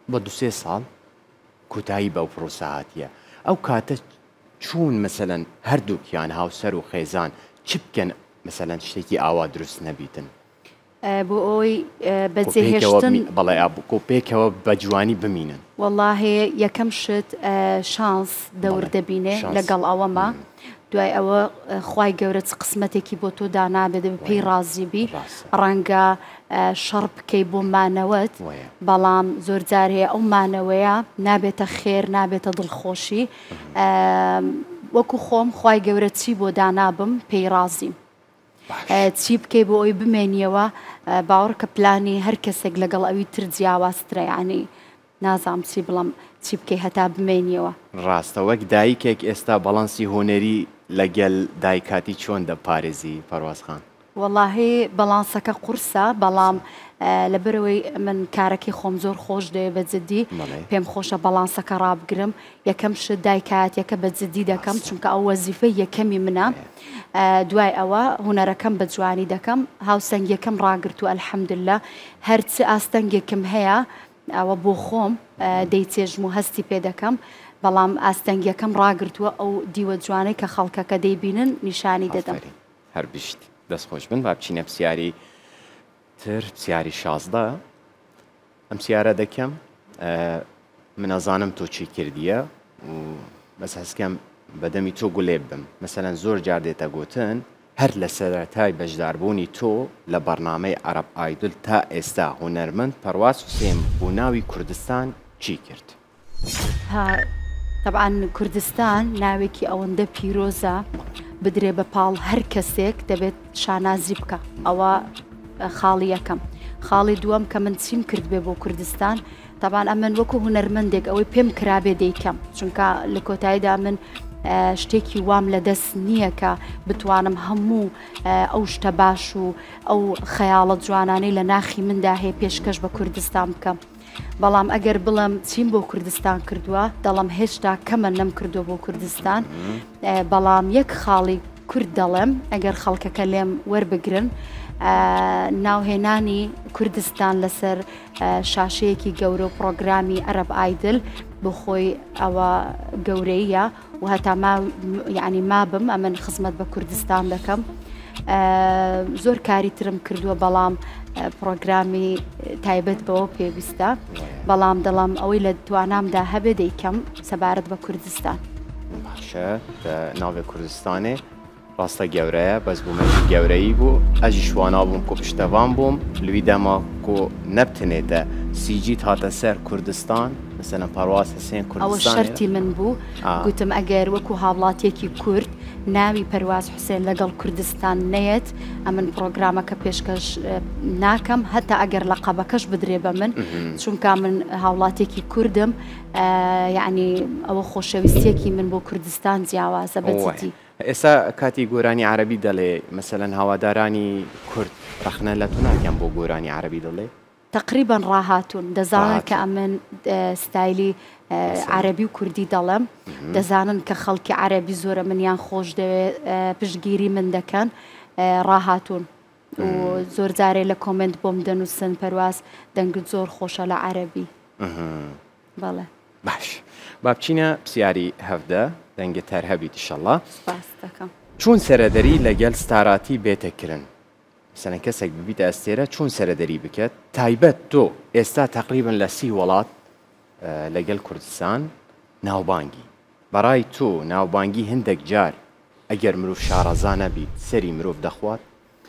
بۆ 2-3 ساڵ کۆتایی بەو پرۆسە هاتیە. ئەو کاتە چوون مەسەلەن هەردووکیان هاوسەر و خێزان چ بکەن مەسەلەن شتێکی ئاوا دروست نەبیتن بۆ ئەوی بەجێهێشتن بەڵێ کۆپێکەوە بە جوانی بمینن. والله یەکەم شت شانس دەور دەبینێ لەگەڵ ئەوەمە دوای ئەوە خوای گەورە چ قسمەتێکی بۆ تۆ دانابێت دەبێت پێی ڕازیبی ڕەنگە شەڕ بکەی بۆ مانەوەت بەڵام زۆر جار هەیە ئەو مانەوەیە نابێتە خێر نابێتە دڵخۆشی وەکو خۆم خوای گەورە چی بۆ دانابم پێی ڕازیم چی بکەی بۆ ئەوی بمێنیەوە باوەڕ کە پلانی هەر کەسێک لەگەڵ ئەوی تر جیاوازترە یعنی نازام چی بڵم چی بکەی هەتا بمێنیەوە. ڕاستە وەک دایکێک ئێستا بەڵانسی هۆنەری لەگەل دایکاتی چۆن دەپارێزی پەروازخان؟ وەڵاهی بەڵانسەکە قورسە بەڵام لەبەرەوەی من کارەکەی خۆم زۆر خۆش دەوێت بە جددی پێم خۆشە بەڵانسەکە ڕابگرم یەکەم شت دایکاتیەکە بە جددی دەکەم چونکە ئەو وەزیفەی یەکەمی منە دوای ئەوە هوەرەکەم بە جوانی دەکەم هاوسەنگیەکەم ڕاگرتو ئەلحەمدوللا هەرچی ئاستەنگێکم هەیە ئەوە بۆ خۆم دەیچێژم و هەستی پێ دەکەم بەڵام ئاستەنگیەکەم ڕاگرتووە ئەو دیوە جوانەی کە خەڵکەکە دەیبینن نیشانی دەدەم. هەر بشت دەستخۆش بن با بچینە پرسیاری تر پرسیاری 16 ئەم پرسیارە دەکەم من ئەزانم تۆ چی کردیە و بەس هەستکەم بەدەمی تۆ گولێ بم مەسەلەن زۆر جار دێتە گوتن هەر لە سەرەتای بەشداربوونی تۆ لە بەرنامەی عەرەب ئایدل تا ئێستا هونەرمەند پەرواز حوسێن بۆ ناوی کوردستان چی کرد؟ طبعاً کوردستان ناوێکی ئەوەندە پیرۆزە بدرێ بە پاڵ هەر کەسێک دەبێت شانازی بکە ئەوە خاڵی یەکەم. خاڵی دووەم کە من چیم کرد بێ بۆ کوردستان طبعاً ئەمن وەکو هونەرمەندێک ئەوەی پێم کرابێ دەیکەم چونکە لە کۆتاییدا من شتێکی وام لە دەست نییە کە بتوانم هەموو ئەو شتە باش و ئەو خەیاڵە جوانانەی لە ناخی مندا هەیە پێشکەش بە کوردستان بکەم. بەڵام ئەگەر بڵم چیم بۆ کوردستان کردووە دەڵم هێشتا کەمە نەم کردو بۆ کوردستان بەڵام یەک خاڵی کورد دەڵێم ئەگەر خەڵکەکە لێم وەربگرن ناوهێنانی کوردستان لەسەر شاشەیەکی گەورە و پرۆگرامی عەرەب ئایدل بۆ خۆی ئەوە گەورەیە و هەتا یعنی مابم ئەمن خزمەت بە کوردستان دەکەم. زۆر کاری ترم کردووە بەڵام پرۆگرامی تایبەت بەوە پێویستە بەڵام دەڵام ئەوەی لە توانامدا هەبێ دەیکەم سەبارەت بە کوردستان. باشە ناوێ کوردستانێ ڕاستە گەورەیە بەس بوومەژی گەورەی بوو ئەژی شوانا بووم کۆ پشتەوان بووم لوی دەما کۆ نەبتنێتە سیجیت هاتە سەر کوردستان مەسەلەن پەرواز حوسێن کوردستان ئەوە شەرتی من بوو گوتم ئەگەر وەکو هاوڵاتیەکی کورد ناوی پەرواز حوسێن لەگەڵ کوردستان نەیەت ئەمن پرۆگرامەکە پێشکەش ناکەم هەتا ئەگەر لە قەبەکەش بدرێ بە من چونکە من هاوڵاتێکی کوردم یعنی ئەوە خۆشەویستیەکی من بۆ کوردستان جیاوازە بەجددی. ئێستا کاتی گۆرانی عەرەبی دەڵێ مەسەلەن هاوادارانی کورد ڕەخنە لە تو ناکەم بۆ گۆرانی عەرەبی دەڵێ؟ تقریبا ڕاهاتون دەزانن کە ئەمن ستایلی عەرەبی و کوردی دەڵێم دەزانن کە خەڵکی عەرەبی زۆرە منیان خۆش دەوێت پشتگیری من دەکەن ڕاهاتون و زۆر جارێ لە کۆمنت بۆم دەنووسن پەرواز دەنگت زۆر خۆشە لە عەرەبی. بەڵێ باش با بچینە پرسیاری 17 دەنگە تەر هەبیت ئینشەڵڵا. سپاس دەکەم. چۆن سەرەدەری لەگەڵ ستاراتی بێتەکردن مەسەلەن کەسێک ببیتە ئەستێرە چۆن سەرەدەری بکات تایبەت تۆ ئێستا تقریبا لە 30 وڵات لەگەڵ کوردستان ناوبانگی بەڕای تۆ ناوبانگی هەندێک جار ئەگەر مرۆڤ شارەزا نەبیت سەری مرۆڤ دەخوات؟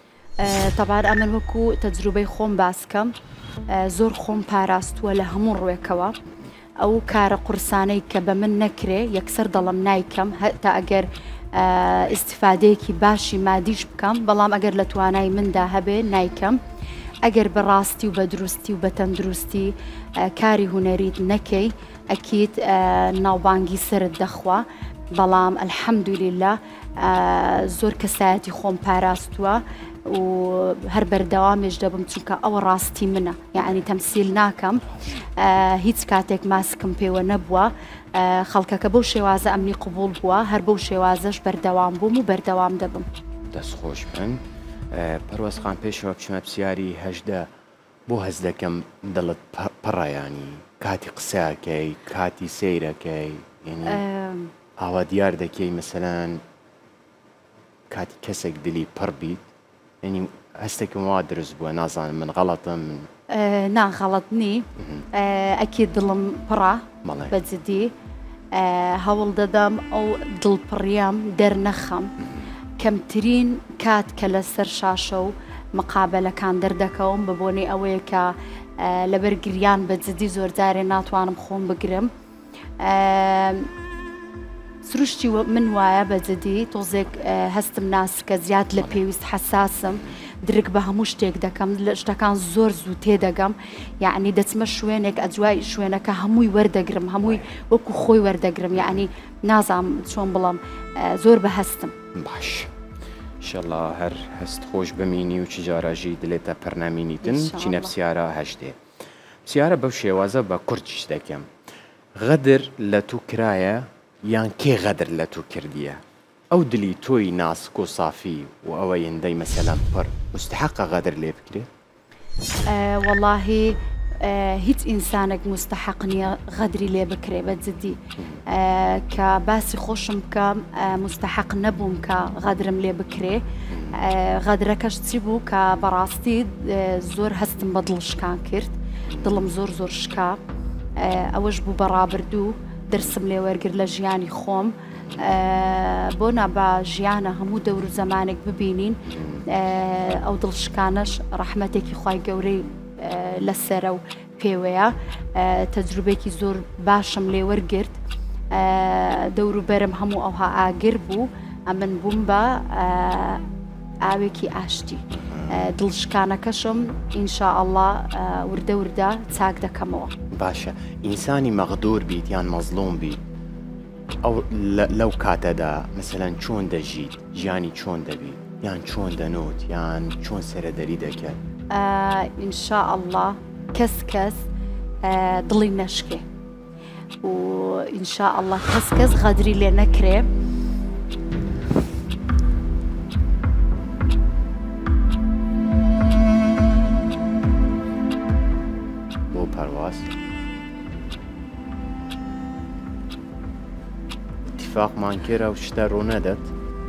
طبعاً ئەمن وەکو تەجروبەی خۆم باسکەم زۆر خۆم پاراستووە لە هەموو ڕوێکەوە ئەو کارە قورسانەی کە بە من نەکرێ یەکسەر دەڵم نایکەم هەتا ئەگەر ئیسیفادەیەکی باشی مادیش بکەم بەڵام ئەگەر لە توانای مندا هەبێ نایکەم ئەگەر بەڕاستی و بە دروستی و بە تەندروستی کاری هونەریت نەکەی ئەکیت ناوبانگی سرت دەخوا بەڵام ئەلحەمدولیلا زۆر کەسایەتی خۆم پاراستووە و هەر بەردەوامێش دەبم چونکە ئەوە ڕاستی منە یعنی تەمسیل ناکەم هیچ کاتێک ماسکم پێوە نەبووە خەڵکەکە بەو شێوازە ئەمنی قبول بووە هەر بەو شێوازەش بەردەوام بووم و بەردەوام دەبم. دەستخۆش بن پەروازخان پێشەوە بچمە پرسیاری 18 بۆ هەز دەکەم دڵت پڕایانی کاتی قسەکەی کاتی سەیرەکەی ئاوا دیار دەکەی مەسەلەن کاتی کەسێک دلی پڕ بیت ینی هەستێکم وا دروست بووە نازانم من غەڵەتم نا غەڵەت نی ئەکی دڵم پڕە بەجددی هەوڵ دەدەم ئەو دڵپڕیام دەرنەخەم کەمترین کات کە لەسەر شاشە و مقابلەکان دەردەکەوم بە بۆنەی ئەوەیە کە لەبەر گریان بەجددی زۆر جارێ ناتوانم خۆم بگرم سروشتی من وایە بەجددی تۆزێک هەستم ناسکە زیاد لە پێویست حساسم درک بە هەموو شتێک دەکەم لە شتەکان زۆر زوو تێدەگەم یعنی دەچمە شوێنێک ئەجوای شوێنەکە هەمووی وەردەگرم هەمووی وەکو خۆی وەردەگرم یعنی نازام چۆن بڵم زۆر بە هەستم باش ئینشەڵڵا هەر هەست خۆش بمینی و چ جاراژی دلێتە پەرنامینیتن چینە پرسیارە هەشتێ پرسیارە بەو شێوازە بە کورتیش دەکەم غەدر لە تو کرایە یان کێ غەدر لە تو کردیە ئەو دلی تۆی ناسک و سافی و ئەوە یندەی مەسەلەن پڕ مستحقە غەدر لێ بکرێت واللهی هیچ ئینسانێک مستحق نییە غەدری لێ بکرێ بەجددی کە باسی خۆشم بکەم مستحق نەبووم کە غەدرم لێ بکرێ غەدرەکەش چی بوو کە بەڕاستی زۆر هەستم بە دڵشکان کرد دڵم زۆر زۆر شکا ئەوەش بوو بەڕابردوو دەرسم لێ وەرگر لە ژیانی خۆم بۆ نابا ژیانە هەموو دەور و زەمانێک ببینین ئەو دڵشکانش ڕەحمەتێکی خوای گەورەی لەسەرە و پێوەیە تەجروبێکی زۆر باشم لێ وەرگرت دەور و بەرم هەموو ئەوها ئاگر بوو ئەمن بووم بە ئاوێکی ئاشتی دڵشکانەکەشم ئینشاءالله وردە وردە چاک دەکەمەوە باشە ئینسانی مەغدور بیت یان مەزلوم بیت ئەو لەو کاتەدا مەسەلەن چۆن دەژیت ژیانی چۆن دەبیت یان چۆن دەنوت یان چۆن سەرەدەری دەکرد ئینشاءالله کەس دڵی نەشکێ و ئینشاءالله کەس غەدری لێ نەکرێ بۆ پەرواز اتفاقمان کرا و شتە ڕوو نەدەت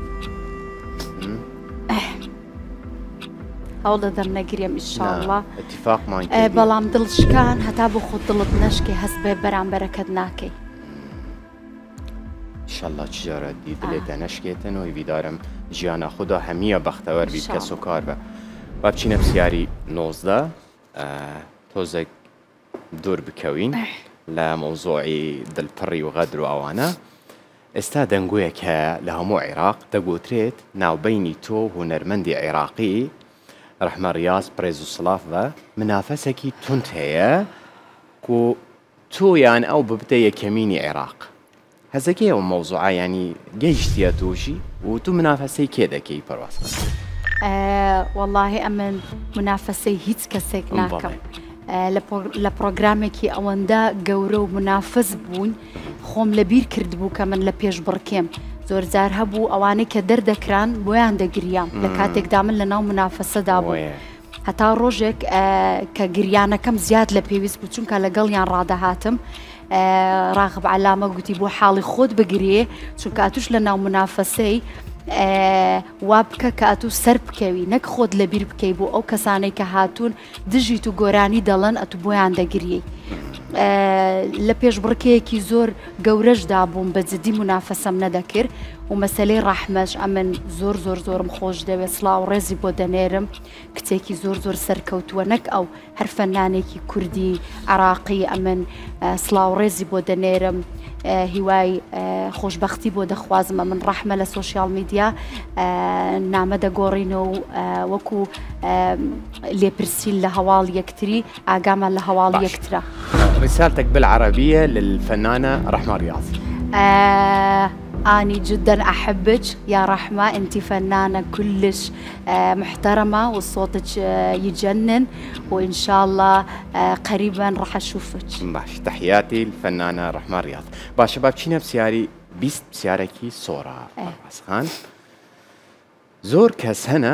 ئەو دەدەم نەگریم ئینشاءالله اتفاقمان بەڵام دڵشکان هەتا بۆ خۆت دڵت نەشکێ هەست بێ بەرامبەرەکەت ناکەی ئینشاءالله چ جارە دی دلێتە نەشکێتن و هیویدارم ژیانە خوددا هەمیە بەختەوەر بیت کەس و کار بە با بچینە پرسیاری 19 تۆزێک دوور بکەوین لە مۆزوعی دڵپڕی و غەدر و ئەوانە ئێستا دەنگوویەکە لە هەموو عێراق دەگوترێت ناوبەینی تۆ هونەرمەندی عێراقی ڕەحمە ڕیاز پرێز و سڵاف بە منافەسێکی تونند هەیە و تۆیان ئەو ببتە یەکەمینی عێراق هەزەکەی ئەو مەوزوعە ینی گەیشتیە تووشی و تو منافەسەی کێ دەکەی پەرواز واللهی ئەمن منافەسەی هیچ کەسێک ناکەم لە پرۆگرامێکی ئەوەندە گەورە و منافەس بوون خۆم لەبیر کردبوو کە من لە پێش بڕکێم زۆر جار هەبوو ئەوانەی کە دەردەکران بۆیان دەگریام لە کاتێکدا من لە ناو منافەسەدا بوو هەتا ڕۆژێک کە گریانەکەم زیاد لە پێویست بوو چونکە لەگەڵیان ڕادەهاتم ڕاغب عەلامە گوتی بۆ حاڵی خۆت بگرێ چونکە ئەتوش لە ناو منافەسەی وا بکە کە ئەتوو سەر بکەوی نەک خۆت لەبیر بکەی بۆ ئەو کەسانەی کە هاتوون دژیت و گۆرانی دەڵێن ئەتوو بۆیان دەگریەی لە پێش بڕکەیەکی زۆر گەورەشدا بووم بەجددی منافەسەم نەدەکرد و مەسەلەی ڕەحمەش ئەمن زۆر زۆرم خۆش دەوێت سڵاو ڕێزی بۆ دەنێرم کچێکی زۆر سەرکەوتووە نەک ئەو هەر فەنانێکی کوردی عێراقی ئەمن سڵاو ڕێزی بۆ دەنێرم هیوای خۆشببختی بۆ دەخوازم ئەمن ڕەحمە لە سۆشیال میدیا نامە دەگۆڕینەوە و وەکو لێپرسیل لە هەواڵ یەکتری ئاگامان لە هەواڵ یەکترە رسالتك بالعربية للفنانة رحمة رياض أني جدا أحبك يا رحمة أنت فنانة كلش محترمة وصوتك يجنن وإن شاء الله قريبا راح أشوفك باش تحياتي الفنانة رحمة رياض باش شباب شينا بسياري بيست بسياركي صورة خان زۆر کەس هەنە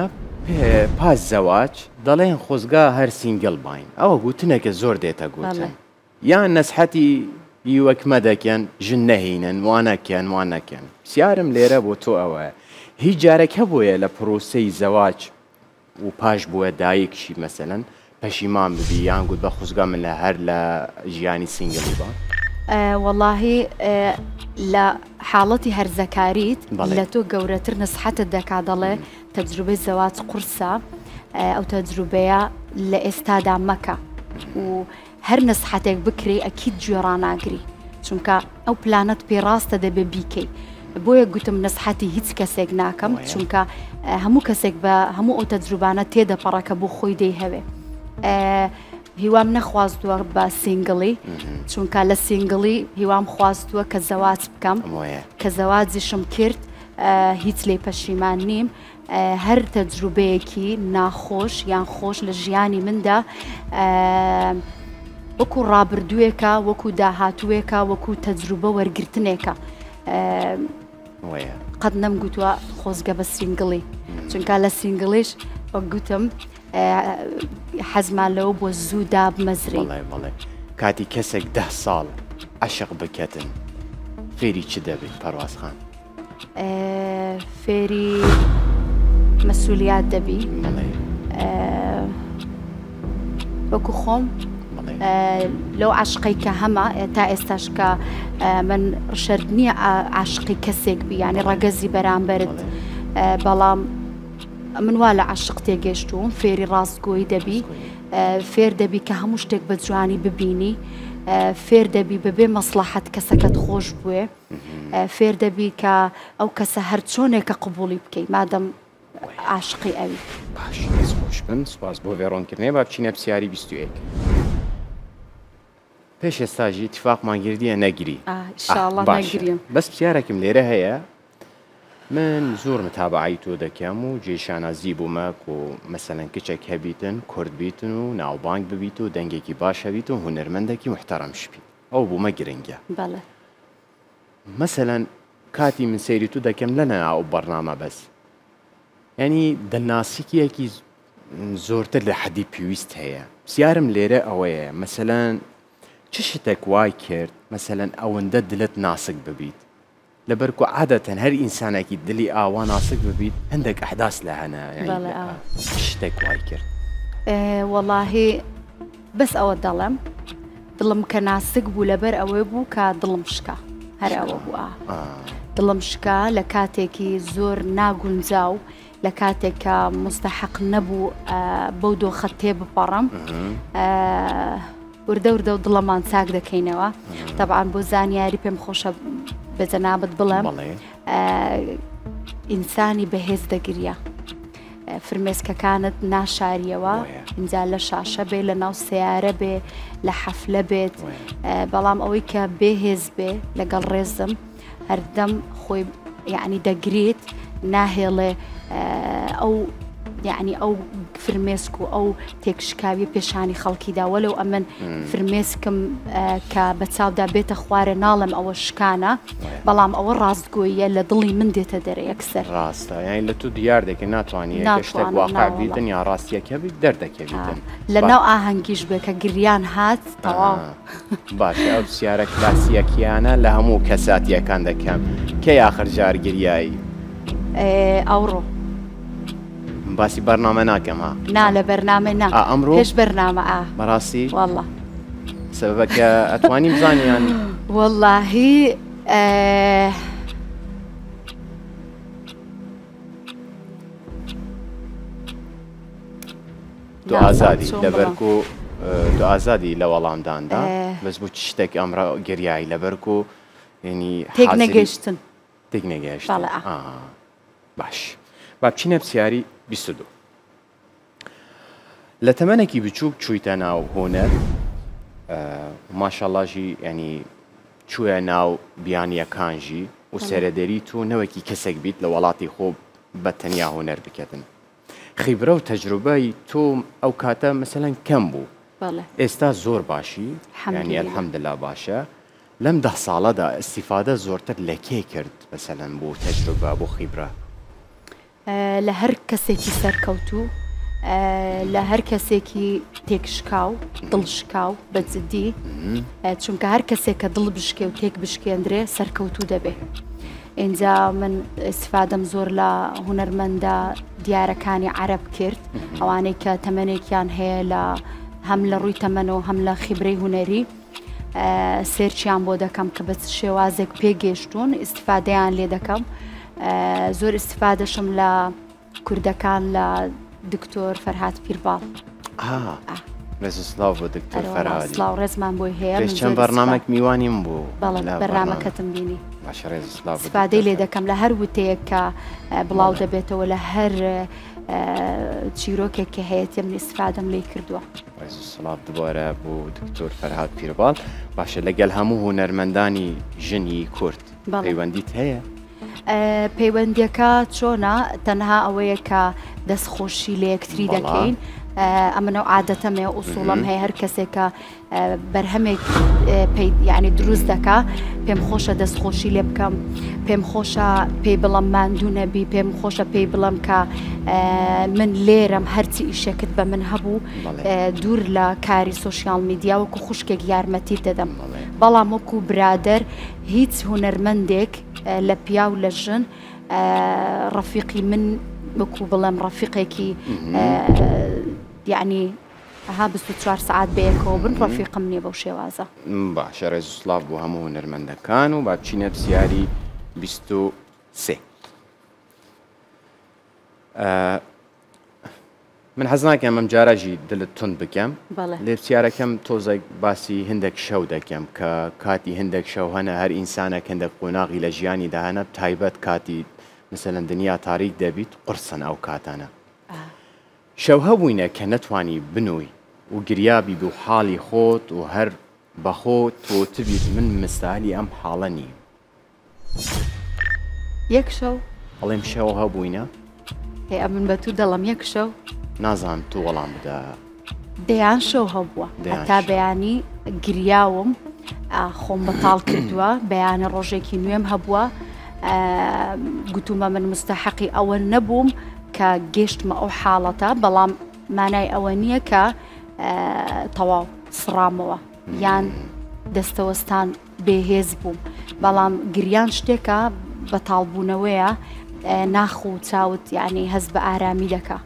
پاش زەواج دەڵێن خۆزگا هەر سینگڵ باین ئەوە گوتنێکە زۆر دێتە گوتن یان نەسحەتی وەکمە دەکەن ژن نەهینن وانەکەن پرسیارم لێرە بۆ تۆ ئەوە هیچ جارێک هەبووە لە پرۆسەی زەواج و پاش بووە دایکشی مەسەلەن پەشیمان ببی یان گوت بە خوزگا من لە هەر لە ژیانی سینگڵی بە والله لە حاڵەتی هەرزەکاریت لە تۆ گەورەتر نسحەتت دەکا دەڵێ تەجروبەی زەواج قورسە ئەو تەجروبەیە لە ئێستادا مەکە و هەر نسحەتێک بکرێ ئەکید گوێڕاناگری چونکە ئەو پلانەت پێ ڕاستە دەبێ بیکەی بۆیە گوتم نسحەتی هیچ کەسێک ناکەم چونکە هەموو کەسێک بە هەموو ئەو تەجروبانە تێدەپەڕەکە بۆ خۆی دەی هەوێ هیوام نەخواستووە بە سینگڵی چونکە لە سینگڵی هیوام خواستووە کە زەواج بکەم کە زەواجیشم کرد هیچ لێ پەشیمان نیم هەر تەجروبەیەکی ناخۆش یان خۆش لە ژیانی مندا وەکو ڕابردووێکە وەکو داهاتووێکە وەکو تەجروبە وەرگرتنێکە قەت نەمگوتووە خۆزگە بە سینگڵی چونکە لە سینگڵیش وەگوتم حەزمان لەوە بۆ زوو دابمەزری کاتی کەسێک 10 ساڵ عەشق بکەتن فێری چ دەبێت پەروازخان فێری مەسئولیات دەبی وەکو خۆم لەو عاشقی کە هەمە تا ئێستاش کە من ڕشەرد نییە عاشقی کەسێک بی ینی ڕەگەزی بەرامبەرت بەڵام من وا لە عاشق تێگەشتوم فێری ڕاستگۆیی دەبی فێر دەبی کە هەموو شتێک بە جوانی ببینی فێر دەبی بەبێ مەسلحەت کەسەکەت خۆش بووێ فێر دەبی کە ئەو کەسە هەر چۆنێکە قبولی بکەیت مادەم عاشقی ئەوی باش خۆش بن سوپاس بۆ وێڕۆنکردنێ با بچینە پرسیاری 21 پێش ئێستاژی اتفاقمان گردیە نەگیری بەس پرسیارێکم لێرە هەیە من زۆر متابعی تۆ دەکەم و جێشانازی بوومە و مەسەلەن کچێک هەبیتن کورد بیتن و ناوبانگ ببیت و دەنگێکی باش هەبیت و هونەرمەندێکی محتەرەم شپی ئەو بوومە گرنگە مەسەلەن کاتی من سەیری تو دەکەم لە ناو بەرنامە بەس ینی دڵناسیکیەکی زۆرتر لە حەدی پێویست هەیە پرسیارم لێرە ئەوەیە مەسەلەن چ شتێک وای کرد مەسەلەن ئەوەندە دلت ناسک ببیت لەبەرکو عادەتەن هەر ئینسانێکی دلی ئاوا ناسک ببیت هەندێک ئەحداس لە هەنە شتێک وای کرد وەڵاهی بەس ئەوە دەڵێم دڵم کە ناسک بوو لەبەر ئەوەی بوو کە دڵم شکا هەر ئەوە بووە دڵم شکا لە کاتێکی زۆر ناگونجاو لە کاتێککە مستحق نەبوو بەو دۆخە تێ بپەڕم وردە وردە و دڵەمان چاک دەکەینەوە تەبعاان بۆ زانیاری پێم خۆشە بەجەنابەت بڵێم ئینسانی بەهێز دەگریە فرمێسکەکانت ناشاریەوە اینجا لە شاشە بێ لە ناو سیارە بێ لە حەفلە بێت بەڵام ئەوەی کە بێهێز بێ لەگەڵ ڕێزم هەردەم خۆی یعنی دەگرێت ناهێڵێ ئەو یعنی ئەو فرمێسک و ئەو تێکشکاوی پێشانی خەڵکیدا وەلو ئەمن فرمێسکم کە بە چاودا بێتە خوارێ ناڵم ئەوە شکانە بەڵام ئەوە ڕاستگۆیە لە دڵی من دێتە دەرە یەکسەر ڕاستە یعنی لە تو دیار دەکە ناتوانێت شتێک واقع بیتن یا ڕاستیەکە بیت دەردەکەویتن لە ناو ئاهەنگیش بێ کە گریان هات تەواو باشە ئەو پرسیارە کلاسیەکیانە لە هەموو کەساتیەکان دەکەم کەی ئاخر جار گریایی ئەوڕۆ باسی بەرنامە ناکەم ها نا لە بەرنامە نا ئەمڕۆ پێش بەرنامە بەڕاستی والله سەبەبەکە ئەتوانی بزانیان واللهی تو ئازادی لەبەرکو تو ئازادی لە وەڵامداندا بەس بۆ چ شتێک ئەمڕۆ گریایی لەبەرکو ینی تێک نەگەیشتن تێک نەگەیشتن باش با بچینە پرسیاری 22 لە تەمەنێکی بچووک چوویتە ناو هۆنەر ماشەڵڵاژی ینی چوویە ناو بیانیەکانژی و سەرەدەری تو نەوەکی کەسێک بیت لە وڵاتی خۆ بە تەنیا هۆنەر بکەتن خیبرە و تەجروبەی تۆ ئەو کاتە مەسەلەن کەم بوو ئێستا زۆر باشی ینی ئەلحەمدلله باشە لەم 10 ساڵەدا ئیستیفادە زۆرتر لە کێ کرد مەسەلەن بۆ تەجروبە بۆ خیبرە لە هەر کەسێکی سەرکەوتوو لە هەر کەسێکی تێکشکاو دڵشکاو بەجددی چونکە هەر کەسێک کە دڵ بشکێ و تێک بشکێندرێ سەرکەوتوو دەبێ. اینجا من استفادەم زۆر لە هونەرمەندە دیارەکانی عەرەب کرد ئەوانەی کە تەمەنێکیان هەیە لە هەم لە ڕووی تەمەنەوە هەم لە خیبرەی هونەری سێرچیان بۆ دەکەم کە بە شێوازێک پێگەشتوون استفادەیان لێ دەکەم. زۆر استفادەشم لە کوردەکان لە دکتۆر فەرهاد پیرباڵ. ڕێز و سڵاو بۆ دکتۆر فەرهاد. سڵاو ڕێزمان بۆی هەیە. چەند بەرنامەک میوانیم بوو. بەڵێ بەرنامەکەتم بینی. باشە ڕێز و سڵاو بۆ استفادەی لێ دەکەم لە هەر وتەیەک کە بڵاو دەبێتەوە لە هەر چیرۆکێک کە هەیەی من استفادەم لێ کردووە. ڕێز و سڵاو دوبارە بۆ دکتۆر فەرهاد پیرباڵ. باشە لەگەڵ هەموو هونەرمەندانی ژنی کورد پەیوەندیت هەیە؟ پەیوەندیەکە چۆنە تەنها ئەوەیە کە دەستخۆشی لە یەکتری دەکەین. ئەمنە عادەتەمێ ئوسوڵم هەیە هەر کەسێکە بەرهەمێک یعنی دروست دەکا پێم خۆشە دەستخۆشی لێ بکەم، پێم خۆشە پێی بڵم ماندوو نەبی، پێم خۆشە پێی بڵم کە من لێرەم هەرچی ئیشەکت بە من هەبوو دوور لە کاری سۆشیال میدیا وەکو خوشکێک یارمەتی دەدەم. بەڵام وەکو برادەر هیچ هونەرمەندێک لە پیا و لە ژن ڕەفیقی من وەکو بڵێم ڕەفیقێکی یعنی ئەها 24 سعات بەیەکەوە بن ڕەفیقم نییە بەو شێوازە. باشە ڕێز و سڵاو بۆ هەموو هونەرمەندەکان و با بچینە پرسیاری 23. من حەز ناکەم ئەم جارەژی دلت تند بکەم لێ پرسیارەکەم تۆزێک باسی هەندێک شەو دەکەم کە کاتی هەندێک شەو هەنە هەر ئینسانێک هەندێک قۆناغی لە ژیانی داهەنە تایبەت کاتی مثلەن دنیا تاریک دەبیت قرسن ئەو کاتانە شەو هەبووینە کە نەتوانی بنووی و گریابی بوو حاڵی خۆت و هەر بەخۆت تۆتبیت من مستالی ئەم حاڵە نیم. یەک شەو هەڵێم شەو هەبووینە من بە تو دەڵم یەک شەو نازانم تو وەڵام بدە. دەیان شەو هەبووە تا بەیانی گریاوم خۆم بەتاڵ کردووە بەیانە ڕۆژێکی نوێم هەبووە گوتومە من مستەحەقی ئەوە نەبووم کە گەشتمە ئەو حاڵەتە بەڵام مانای ئەوە نییە کە تەواو سڕامەوە یان دەستەوەستان بێهێز بووم بەڵام گریان شتێکە بەتاڵبوونەوەیە ناخ و چاوت یعنی هەست بە ئارامی دەکا.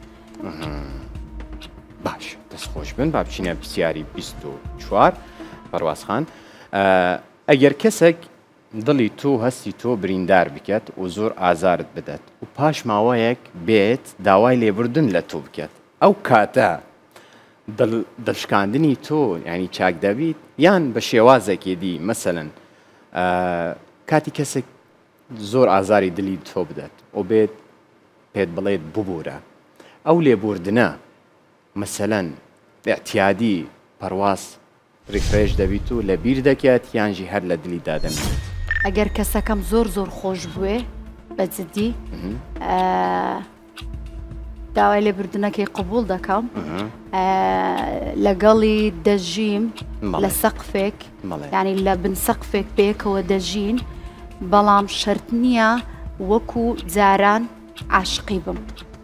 باش دەستخۆش بن با بچینە پرسیاری 24 پەروازخان. ئەگەر کەسێک دڵی تۆ هەستی تۆ بریندار بکات و زۆر ئازارت بدات و پاش ماوەیەک بێت داوای لێبوردن لە تۆ بکات ئەو کاتە دڵشکاندنی تۆ ینی چاک دەبیت یان بە شێوازێکی دی مەسەلەن کاتی کەسێک زۆر ئازاری دلی تۆ بدات و بێت پێت بڵێت ببوورە ئەو لێبوردنە مەسەلەن اعتیادی پەرواز ریفرێش دەبیت و لە بیر دەکات یانژی هەر لە دلی دادەمێت. ئەگەر کەسەکەم زۆر زۆر خۆش بوێ بەجددی داوای لێبوردنەکەی قبول دەکەم لەگەڵی دەژیم لە سەقفێک ینی لە بن سەقفێک پێکەوە دەژین بەڵام شەرت نییە وەکو جاران عاشقی بم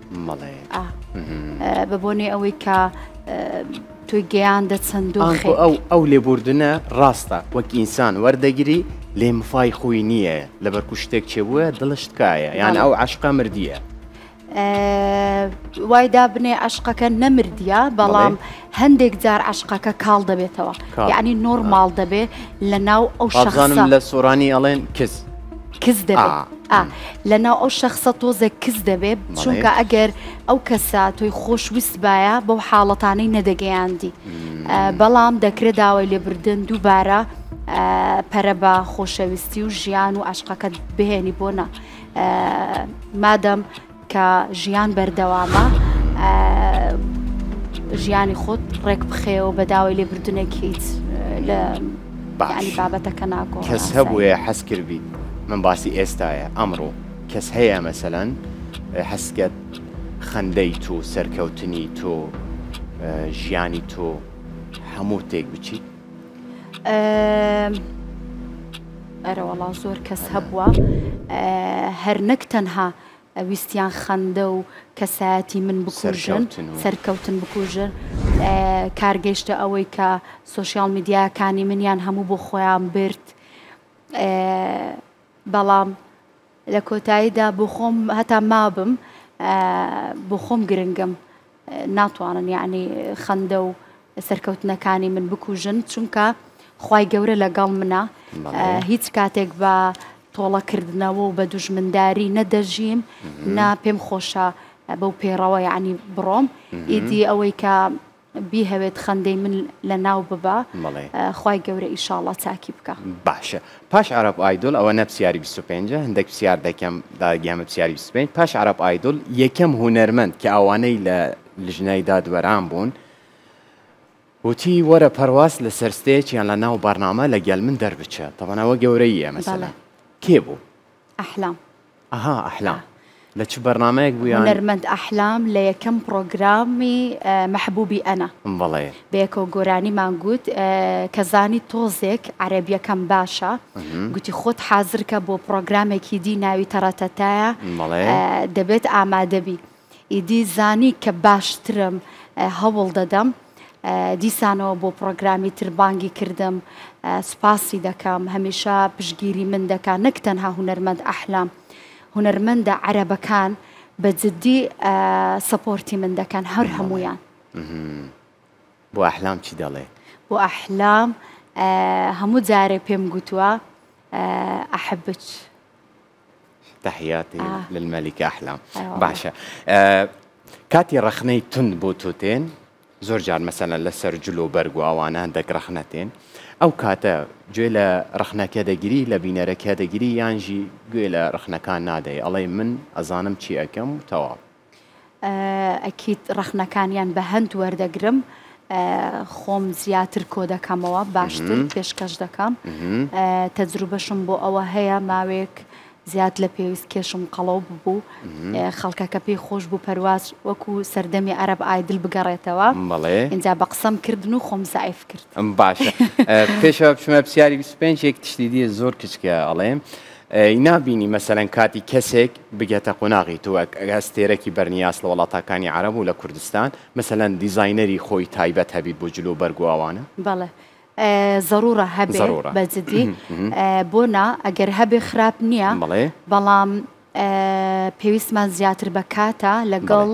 بەبوونێ ئەوەی کە توی گەیاندە چەندۆخێ ئەو لێبوردنە ڕاستە وەک ئینسان وەردەگیری لێ مفای خۆی نییە لەبەرکو شتێک چێ بووە دڵشتکایە یان ئەو عاشقا مردیە وای دابنێ عشقەکە نەمردیە بەڵام هەندێک جار عشقەکە کاڵ دەبێتەوە یعنی نۆرماڵ دەبێ لە ناو ئەو شخصە لە سۆرانی ئەڵێن کز دەبێت لە ناو ئەو شخصە تۆزێک کز دەبێت چونکە ئەگەر ئەو کەسە تۆی خۆشویست باە بەو حاڵەتانەی نەدەگەیاندی بەڵام دەکرێت داوای لێبوردن دووبارە پەرە بە خۆشەویستی و ژیان و عشقەکە بهێنی بۆنە مادەم کە ژیان بەردەوامە ژیانی خۆت ڕێک بخێەوە بە داوای لێبوردنێکی هیچ لە بابەتەکە ناکۆ کەس هەبووە حەز کردبی من باسی ئێستاە ئەمڕۆ کەس هەیە مەسەلەن حەسکەت خەندەی تۆ سەرکەوتنی تۆ ژیانی تۆ هەموو تێک بچیت ئەرە وەڵا زۆر کەس هەبووە هەر نەک تەنها ویستیان خەندە و کەسایەتی من بکوژن سەرکەوتن بکوژن کارگەشتە ئەوەی کە سۆشیال میدیاکانی منیان هەموو بۆ خۆیان برد بەڵام لە کۆتاییدا بۆ خۆم هەتا مابم بۆ خۆم گرنگم ناتوانن یعنی خەندە و سەرکەوتنەکانی من بکوژن چونکە خوای گەورە لەگەڵ منە هیچ کاتێک بە تۆڵەکردنەوە و بە دوژمنداری نەدەژیم نا پێم خۆشە بەو پێڕەوە یعنی بڕۆم ئیدی ئەوەی کە بیهەوێت خەندەی من لە ناو ببە خوای گەورە ئیشاڵڵا چاکی بکە باشە پاش عرب ئایدۆل ئەوە نە پرسیاری 25 هەندێک پرسیار دەکەم داگیامە پرسیاری 25 پاش عرب ئایدۆل یەکەم هونەرمەند کە ئەوانەی لە لژنەی دادوەران بوون وتی وەرە پەرواز لە سەر ستێجیان لە ناو بەرنامە لەگەڵ من دەربچە تەوانەوە گەورەیە مەسەلا کێ بوو؟ ئەحلام ئەها ئەحلام لە چ بەرنامەیەک بوویان؟ هونەرمەند ئەحلام لە یەکەم پرۆگرامی مەحبوبی ئەنا بەڵێ بەیەکە گۆرانیمان گوت کە زانی تۆزێک عەرەبیەکەم باشە گوتی خۆت حازرکە بۆ پرۆگرامێکی دی ناوی تەڕەتەتایە دەبێت ئامادەبی ئیدی زانی کە باشترم هەوڵ دەدەم دیسانەوە بۆ پرۆگرامی تربانگی کردم سوپاسی دەکەم هەمیشە پشگیری من دەکات نەک تەنها هونەرمەند ئەحلام هونەرمەندە عەرەبەکان بە جددی سەپۆرتی من دەکەن هەر هەمویان بۆ ئەحلام چی دەڵێ؟ بۆ ئەحلام هەموو جارێ پێم گوتووە ئەحبچ تحياتي للملكة أحلام باشا كاتي رخني تند بوتوتين زۆر جار مەسەلەن لەسەر جلو بەرگ و ئەوانە هەندێک ڕەخنەتێن ئەو کاتە گوێ لە ڕەخنەکە دەگیری لە بینەرەکە دەگیری یانژی گوێ لە ڕەخنەکان نادەی ئەڵێ من ئەزانم چی ئەەکەم و تەواو ئەکیت ڕەخنەکانیان بە هەند وەردەگرم خۆم زیاتر کۆ دەکەمەوە باشتر پێشکەش دەکەم تەجروبەشم بۆ ئەوە هەیە ماوەیەک زیاد لە پێویست کێشم قەڵەو ببوو خەڵکەکە پێی خۆش بوو پەرواز وەکو سەردەمی عەرەب ئایدل بگەڕێتەوە اینجا بە قسەم کردن و خۆم زایف کرد باشە پێشەوە بچمە پرسیاری 25 یەک تشتی دیە زۆر کچکە ئەڵێم نابینی مەسەلەن کاتی کەسێک بگێتە قۆناغی تۆ هەستێرەی بەرنیاس لە وڵاتەکانی عەرەب و لە کوردستان مەسەلەن دیزاینەری خۆی تایبەت هەبیت بۆ جلو بەرگ و ئەوانە بەڵێ ضرورە هەبێ بەجددی بۆنا ئەگەر هەبێ خراپ نییە بەڵام پێویستمان زیاتر بەکاتە لەگەڵ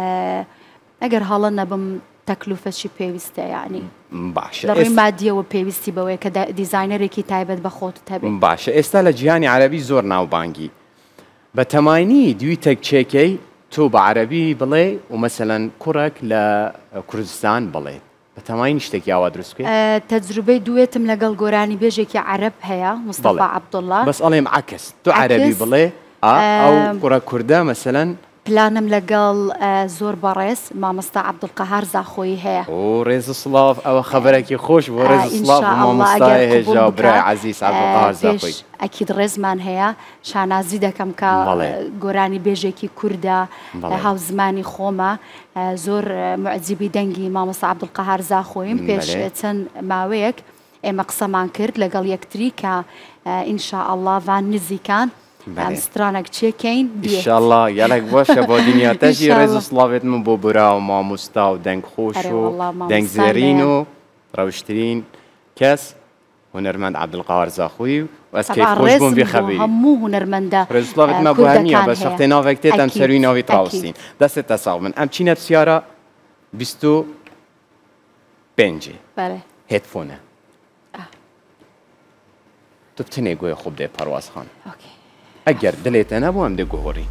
ئەگەر هەڵە نەبم تەکلوفەشی پێویستە یعنی باشە لە ڕووی مادیەوە پێویستی بەوەیە کە دیزاینەرێکی تایبەت بە خۆت هەبێ باشە ئێستا لە جیهانی عەرەبی زۆر ناوبانگی بە تەماینی دوی تەکچێکەی تۆ بە عەرەبی بڵێ و مەسەلەن کوڕێک لە کوردستان بڵێ بە تەماینی شتێکی ئاوا دروست بکەیت تەجروبەی دوێتم لەگەڵ گۆرانی بێژێکی عەرەب هەیە مستەفا عەبدوڵڵا بەس ئەڵێم عەکس تۆ عەرەبی بڵێ ئەو کوڕە کوردە مەسەلەن پلانم لەگەڵ زۆر بەڕێز مامۆستا عەبدولقەهار زاخۆیی هەیە ڕێزە سڵاو ئەوە خەبەرێکی خۆش بۆ ڕێزە سڵاو مامۆستای هێژا و برای عەزیز عەبدولقەهار زاخۆیی ئەکید ڕێزمان هەیە شانازی دەکەم کە گۆرانی بێژێکی کووردە هاو زمانی خۆمە زۆر معجیبی دەنگی مامۆستا عەبدولقەهار زاخۆیم پێش چەند ماوەیەک ئێمە قسەمان کرد لەگەڵ یەکتری کە ئینشاءالله ڤان نزیکان ئەمسترانێک چێکەین ئینشاءالله یەڵێک باشە بۆ دنیاتەژی ڕێز و سڵاوێت من بۆ برا و مامۆستا و دەنگ خۆش و دەنگزێرین و ڕەوشترین کەس هونەرمەند عەبدولقەهار زاخۆیی و ئەسکەی خۆش بووم بێ خەبیری هەموو هونەرمەندە ڕێز و سڵاوێت مە بۆ هەر نییە بە شەختەی ناوێک تێت ئەم سەروی ناوی تراوستین دەستێتە ساغ من ئەم چینە پرسیارە 25 هێدفۆنە تو بتنێ گوێ خوب دێ پەرواز خان ئەگەر دلێتە نەبوو ئەم دەگۆڕی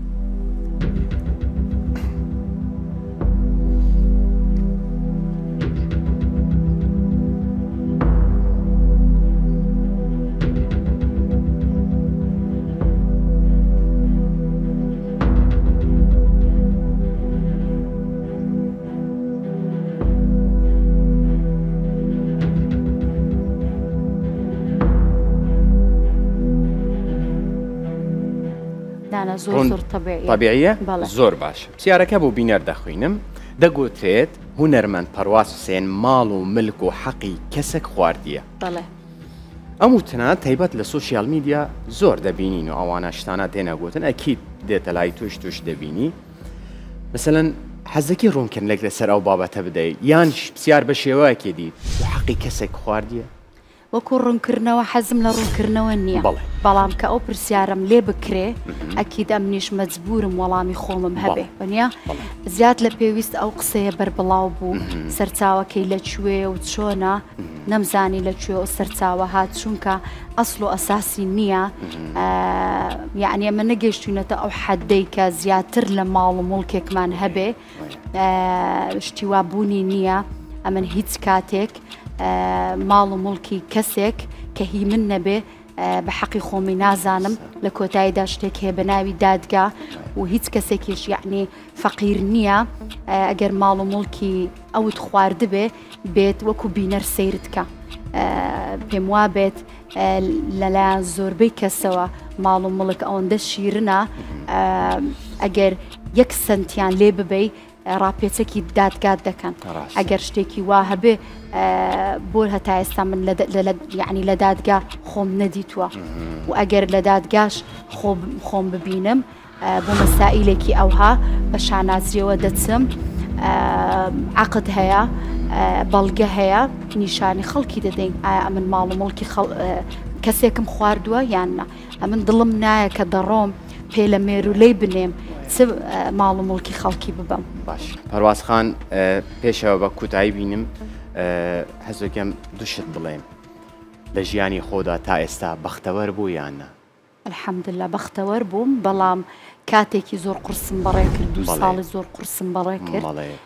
زۆر طبیعیە زۆر باش پرسیارەکە بۆ بینەر دەخوێنم دەگوترێت هونەرمەند پەرواز حوسێن ماڵ و ملک و حەقی کەسێک خواردیە ئەم وتنە تایبەت لە سوۆسیال میدیا زۆر دەبینین و ئەوانە شتانە تێنە گوتن ئەکید دێتە لای توش دەبینی مثلەن حەزەکی ڕوونکردنێک لەسەر ئەو بابەتە بدەیت یان پرسیار بە شێوەیەکی دیت و حەقی کەسێک خواردیە وەکو ڕوونکردنەوە حەزم لە ڕوونکردنەوە نییە بەڵام کە ئەو پرسیارم لێ بکرێ ئەکید ئەم نیش مەجبورم وەڵامی خۆمم هەبێ وەنیا زیاد لە پێویست ئەو قسەیە بەربڵاو بوو سەرچاوەکەی لەکوێ و چۆنە نەمزانی لەکوێ و سەرچاوە هات چونکە ئەسڵ و ئەساسی نییە یعنی ئەمە نەگەیشتوینەتە ئەو حەدەی کە زیاتر لە ماڵ و مڵکێکمان هەبێ شتیوابوونی نییە ئەمن هیچ کاتێک ماڵ و مڵکی کەسێک کە هی من نەبێ بە حەقی خۆمی نازانم لە کۆتاییدا شتێک هەیە بە ناوی دادگا و هیچ کەسێکیش یعنی فەقیر نییە ئەگەر ماڵ و مڵکی ئەوت خواردبێ بێت وەکو بینەر سەیرت کە پێم وا بێت لەلایەن زۆربەی کەسەوە ماڵ و مڵک ئەوەندە شیرنە ئەگەر یەک سنتیان لێ ببەی ڕاپێچەکی دادگات دەکەن ئەگەر شتێکی وا هەبێ بۆ هەتا ئێستا من یعنی لە دادگا خۆم نەدیتووە و ئەگەر لە دادگاش خۆم ببینم بۆ مەسائلێکی ئەوها بە شانازیەوە دەچم عقد هەیە بەڵگە هەیە نیشانی خەڵکی دەدەین ئایا ئەمن ماڵ و مڵکی کەسێکم خواردووە یان نە ئەمن دڵم نایە کە دەڕۆم پێ لە مێرولەی بنێم ماڵ و مڵکی خەڵکی ببەم باش پەرواز خان پێشەوە بە کوتایی بینم حەزەکەم دووشت بڵێم لە ژیانی خۆدا تا ئێستا بەختەوەر بوو یانە الحەمدلله بەختەوەر بووم بەڵام کاتێکی زۆر قورسم بەڕێ کرد 2 ساڵی زۆر قورسم بەڕێ کرد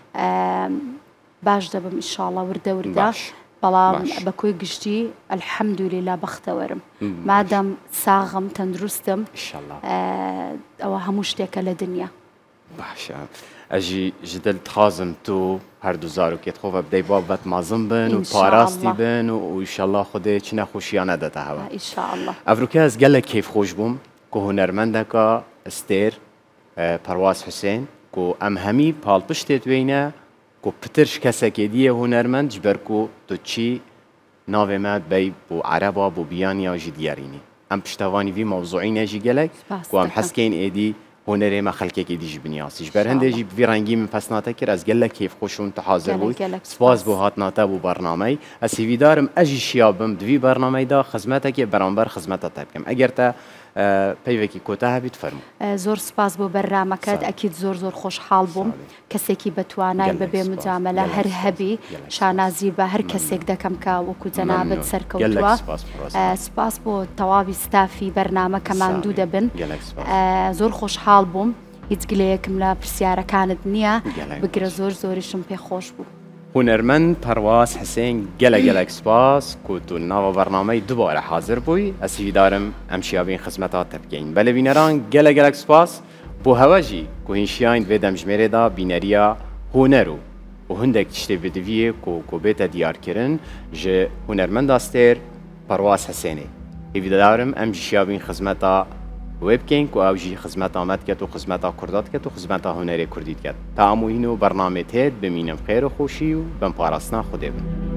باش دەبم ئینشاڵڵا وردە وردە بەڵام بە کۆی گشتی الحەمدولیلا بەختەوەرم مادەم ساغم تەندروستم ئەوە هەموو شتێکە لە دنیا باشە ئەژی ji dil dixwazim tu her du zarokê xwe بدەی بابەت مازم بن و پاراستî bin û îşallah Xwedê çi nexweşiyan nedete hewa. ئینشاءالله. Ev rûkê ez gelek kêfxweş bûm ku hunermendeka stêr Perwaz Hüseyn ku em hemî palpiştê wêne ku pitir ji kesekê diye hunermend ji ber ku tu çî navê me bey bû ereba bû biyaniya jî diyarînî. Em piştevanî vî mewzuîne jî gelek ku em hezkên êdî هنرê me xelkekê dî jî binyasî ji ber hindê jî vî rengî min pesnate kir ez gelek kêfxweş ûm tu hazir bûyî spas bû hatnate bû bernameyê ez hêvîdarim ez jî şiya bim di vî bernameyê da xizmetekê beramber xizmeta te bikim eger te peyvekî kota hebî fermû زۆر سپاس بۆ بەرنامەکەت ئەکید زۆر زۆر خۆشحاڵ بووم کەسێکی بەتوانای بەبێ مجامەلە هەر هەبی شانازی بە هەر کەسێک دەکەم کە وەکو جەنابەت سەرکەوتووە سپاس بۆ تەواوی ستافی بەرنامەکەمان دوو دەبن زۆر خۆشحاڵ بووم هیچ گلەیەکم لە پرسیارەکانت نییە بگرە زۆر زۆریشم پێ خۆش بوو هونەرمەند پەرواز حسێن gelek سپاس ku tu nava bernameyê dubare hazir bûyî ez hîvîdarim em şiyabên xizmeta te bikeyîn belêvîneran gelek spas bû hewe jî ku hîn şiyayên vê demjimêrê da bîneriya huner û hindek tiştê bidiviyê ku bête diyarkirin ji hunermenda stêr Perwaz Hesênê hêvîdarim em jî şiyabên xizmeta wê bikeyîn ku ew jî xizmeta me diket û xizmeta Kurda diket û xizmeta hunerê Kurdî diket ta hemû hîn û bernamê tê bimînim xêr û xweşî û bin parastina Xwedê bin